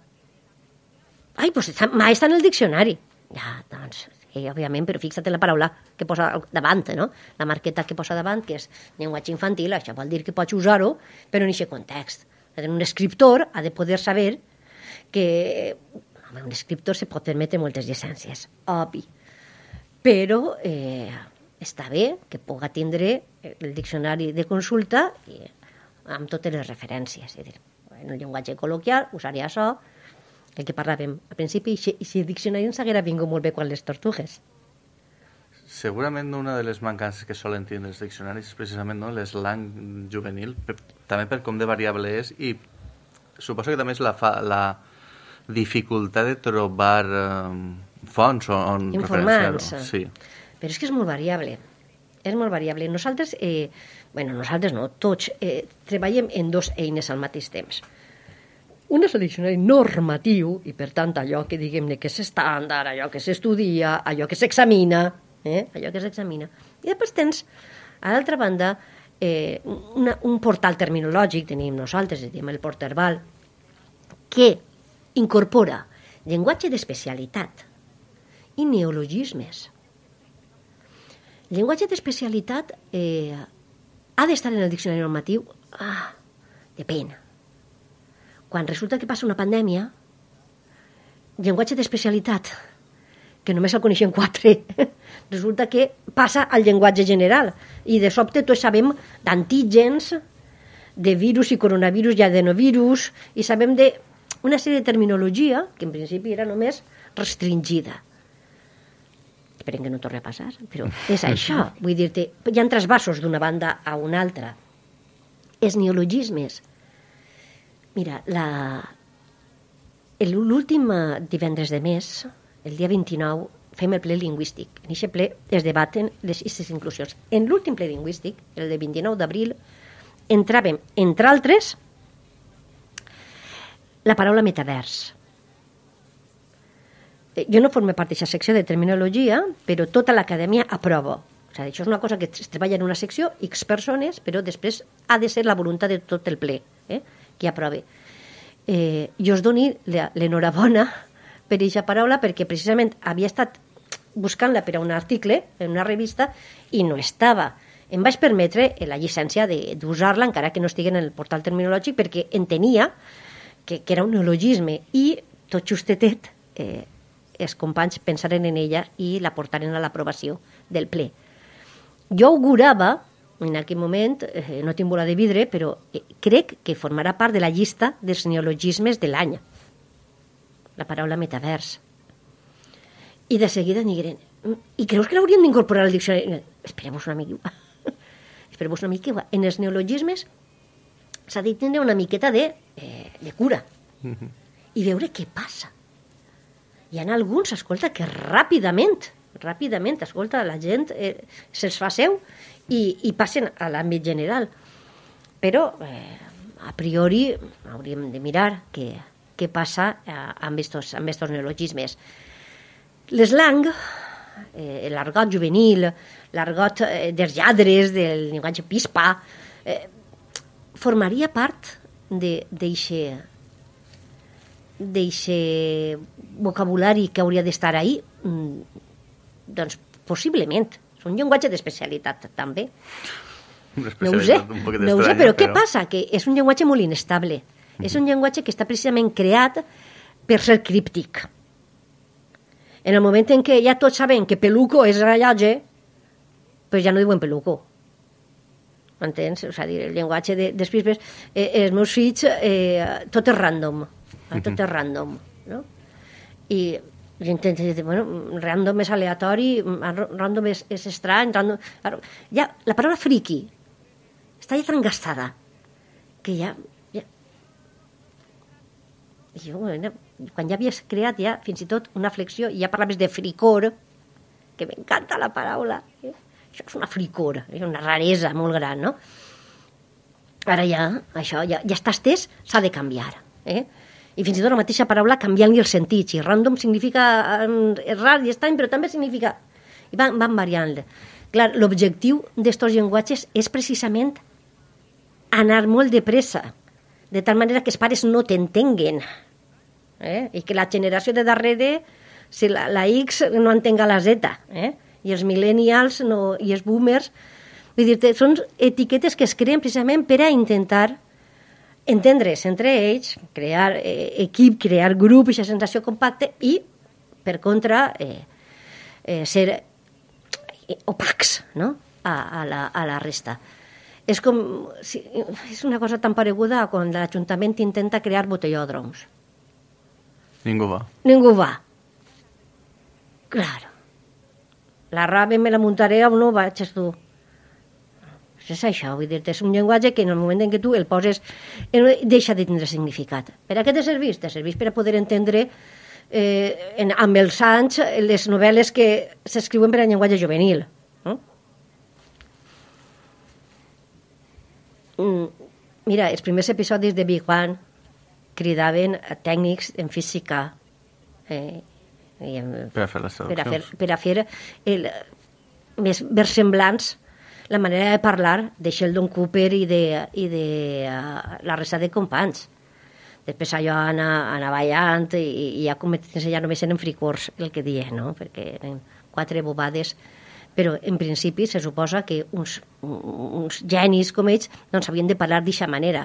Ai, doncs està, mà està en el diccionari. Ja, doncs, sí, òbviament, però fixa't en la paraula que posa davant, no? La marqueta que posa davant, que és llenguatge infantil, això vol dir que pots usar-ho, però en aquest context. Un escriptor ha de poder saber que home, un escriptor se pot permetre moltes llicències, obvi. Però eh, està bé que puga tindre el diccionari de consulta i amb totes les referències. És a dir, en el llenguatge col·loquial usaria això, el que parlàvem al principi, i si el diccionari ens haguera vingut molt bé quan les tortugues. Segurament una de les mancances que solen tindre els diccionaris és precisament no, l'eslang juvenil, per, també per com de variable és, i suposo que també és la, fa, la dificultat de trobar eh, fonts on referenciar-ho. Sí. Però és que és molt variable. És molt variable. Nosaltres, eh, bueno, nosaltres no, tots eh, treballem en dos eines al mateix temps. Un és el diccionari normatiu, i per tant allò que diguem-ne que és estàndard, allò que s'estudia, allò que s'examina, eh? allò que s'examina. I després tens, a l'altra banda, eh, una, un portal terminològic, tenim nosaltres, es diem el Porterbal, que incorpora llenguatge d'especialitat i neologismes. Llenguatge d'especialitat eh, ha d'estar en el diccionari normatiu? Ah, depèn. Quan resulta que passa una pandèmia, llenguatge d'especialitat, que només el coneixen quatre, resulta que passa al llenguatge general. I de sobte tots sabem d'antígens, de virus i coronavirus i adenovirus, i sabem d'una sèrie de terminologia que en principi era només restringida. Esperem que no torni a passar, però és això. Vull dir-te, hi ha trasbassos d'una banda a una altra. Els neologismes. Mira, la... l'últim divendres de mes, el dia vint-i-nou, fem el ple lingüístic. En aquest ple es debaten les aquestes inclusions. En l'últim ple lingüístic, el de vint-i-nou d'abril, entràvem, entre altres, la paraula metavers. Jo no formo part d'aquesta secció de terminologia, però tota l'acadèmia aprova. O sigui, això és una cosa que es treballa en una secció, X persones, però després ha de ser la voluntat de tot el ple, eh, que aprove. Eh, jo us doni l'enhorabona per aquesta paraula, perquè precisament havia estat buscant-la per a un article en una revista i no estava. Em vaig permetre la llicència d'usar-la, encara que no estigui en el portal terminològic, perquè entenia que, que era un neologisme i tot justetet eh, els companys pensaren en ella i la portaren a l'aprovació del ple. Jo augurava, en aquell moment, eh, no tinc bola de vidre, però eh, crec que formarà part de la llista dels neologismes de l'any. La paraula metavers. I de seguida digueren, i creus que l'hauríem d'incorporar al diccionari? Espereu-vos una mica. Espereu-vos una mica. En els neologismes s'ha de tindre una miqueta de, eh, de cura i veure què passa. Hi ha alguns, escolta, que ràpidament ràpidament, escolta, la gent eh, se'ls fa seu i, i passen a l'àmbit general. Però, eh, a priori, hauríem de mirar què, què passa eh, amb estos, amb estos neologismes. L'eslang, eh, l'argot juvenil, l'argot eh, dels lladres, del llenguatge pispa, eh, formaria part d'eixe d'eixe vocabulari que hauria d'estar ahí? Doncs possiblement. És un llenguatge d'especialitat, també. No ho sé, no ho sé, però què passa? Que és un llenguatge molt inestable. És un llenguatge que està precisament creat per ser críptic. En el moment en què ja tots saben que peluco és rellotge, pues ja no diuen peluco. M'entens? O sigui, el llenguatge de, després, eh, els meus fills, eh, tot és random. Tot és random, no? I intento dir, bueno, random és aleatori, random és, és estrany, random... Ja, la paraula friki està ja tan gastada que ja... ja... Jo, bueno, quan ja havies creat ja fins i tot una flexió i ja parlaves de fricor, que m'encanta la paraula, eh? Això és una fricor, és una raresa molt gran, no? Ara ja, això ja, ja està estès, s'ha de canviar, eh? I fins i tot la mateixa paraula canviant-li els sentits, i random significa és rar i estrany, però també significa... I van, van variant. Clar, l'objectiu d'estos llenguatges és precisament anar molt de pressa, de tal manera que els pares no t'entenguen, eh? I que la generació de darrere, si la, la X no entenga la Z, eh? I els millennials no, i els boomers, vull dir, són etiquetes que es creen precisament per a intentar entendre's entre ells, crear eh, equip, crear grup, aquesta sensació compacte, i, per contra, eh, eh, ser opacs, no?, a, a, la, a la resta. És com... Si, és una cosa tan pareguda a quan l'Ajuntament intenta crear botellòdroms. Ningú va. Ningú va. Claro. La rave me la muntaré o no vaig tu. És això, vull dir, és un llenguatge que en el moment en què tu el poses deixa de tindre significat. Per a què te serveix? Te serveix per a poder entendre eh, en, amb els anys les novel·les que s'escriuen per a llenguatge juvenil. No? Mira, els primers episodis de Big Bang cridaven a tècnics en física eh, i en, per a fer les traduccions. Per a fer, per a fer el, més versemblants la manera de parlar de Sheldon Cooper i de, i de uh, la resta de companys. Després allò anar, anar ballant i, i ja convertir-se ja només eren fricors el que dien, no? Perquè eren quatre bobades, però en principi se suposa que uns, uns genis com ells doncs havien de parlar d'aquesta manera.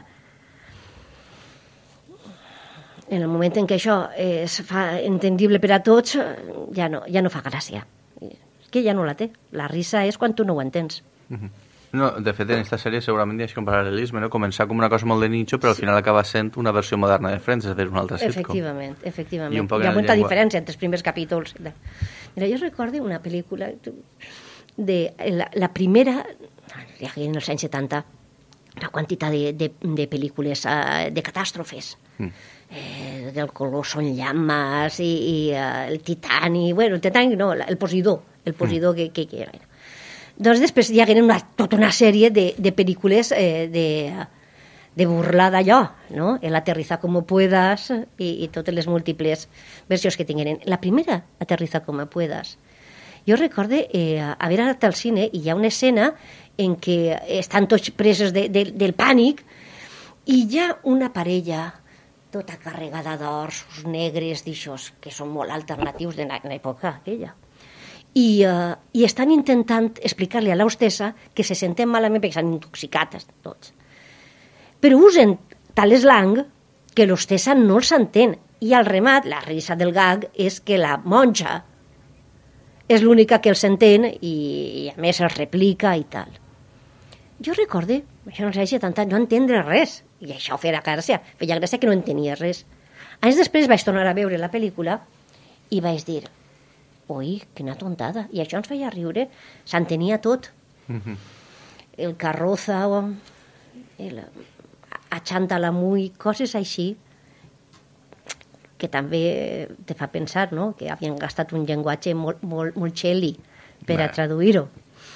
En el moment en què això es fa entendible per a tots, ja no, ja no fa gràcia. És que ja no la té. La risa és quan tu no ho entens. Uh-huh. No, de fet, en aquesta sèrie segurament hi ha un paral·lelisme, no? Començar com una cosa molt de nicho, però al final acaba sent una versió moderna de Friends, és a dir, un altre sitcom. Efectivament, efectivament. Hi ha molta llengua... diferència entre els primers capítols. Mira, jo recordo una pel·lícula de la, la primera, ja en els anys setanta, una quantitat de, de, de pel·lícules uh, de catàstrofes. Mm. Eh, del Colosso en llames i, i uh, el Titanic, bueno, el Titanic no, el Posidó, el Posidó mm. que, que, que era. Doncs després hi ha una, tota una sèrie de, de pel·lícules eh, de, de burlar d'allò, no? El Aterriza como puedas i, i totes les múltiples versions que tingueren. La primera, Aterriza como puedas, jo recorde eh, haver anat al cine i hi ha una escena en què estan tots presos de, de, del pànic i hi ha una parella tota carregada d'ors negres d'aixòs, que són molt alternatius de l'època aquella. I, uh, i estan intentant explicar-li a l'hostessa que se senten malament perquè s'han intoxicat tots. Però usen tal slang que l'hostessa no els entén. I al remat, la risa del gag és que la monja és l'única que els entén i, i a més els replica i tal. Jo recorde, això no sé si tant, no entendre res. I això feia gràcia, feia gràcia que no entenia res. Anys després vaig tornar a veure la pel·lícula i vaig dir... Ui, quina tontada. I això ens feia riure. S'entenia tot. Mm-hmm. El carroza, el achanta la muy, coses així. que també te fa pensar, no?, que havien gastat un llenguatge molt, molt, molt xeli per a traduir-ho.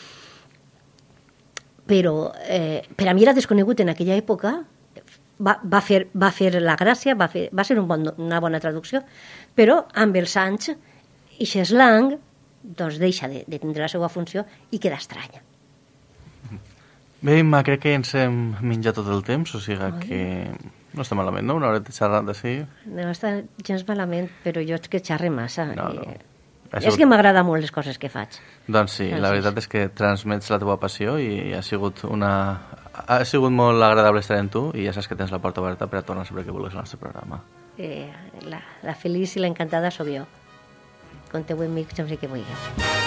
Però eh, per a mi era desconegut en aquella època, va, va, fer, va fer la gràcia, va, fer, va ser un bon, una bona traducció, però amb els anys, aquest slang doncs deixa de, de tindre la seva funció i queda estranya. Bé, Imma, crec que ens hem menjat tot el temps, o sigui que no està malament, no? Una hora de xerrar d'ací. No està gens malament, però jo és que xerre massa. No, no. I... És que m'agrada molt les coses que faig. Doncs sí, la veritat és que transmets la teva passió i ha sigut una... ha sigut molt agradable estar amb tu i ja saps que tens la porta oberta per a tornar sempre que vulguis al nostre programa. Eh, la, la feliç i l'encantada sóc jo. Conteu amb mi sempre que vulgueu.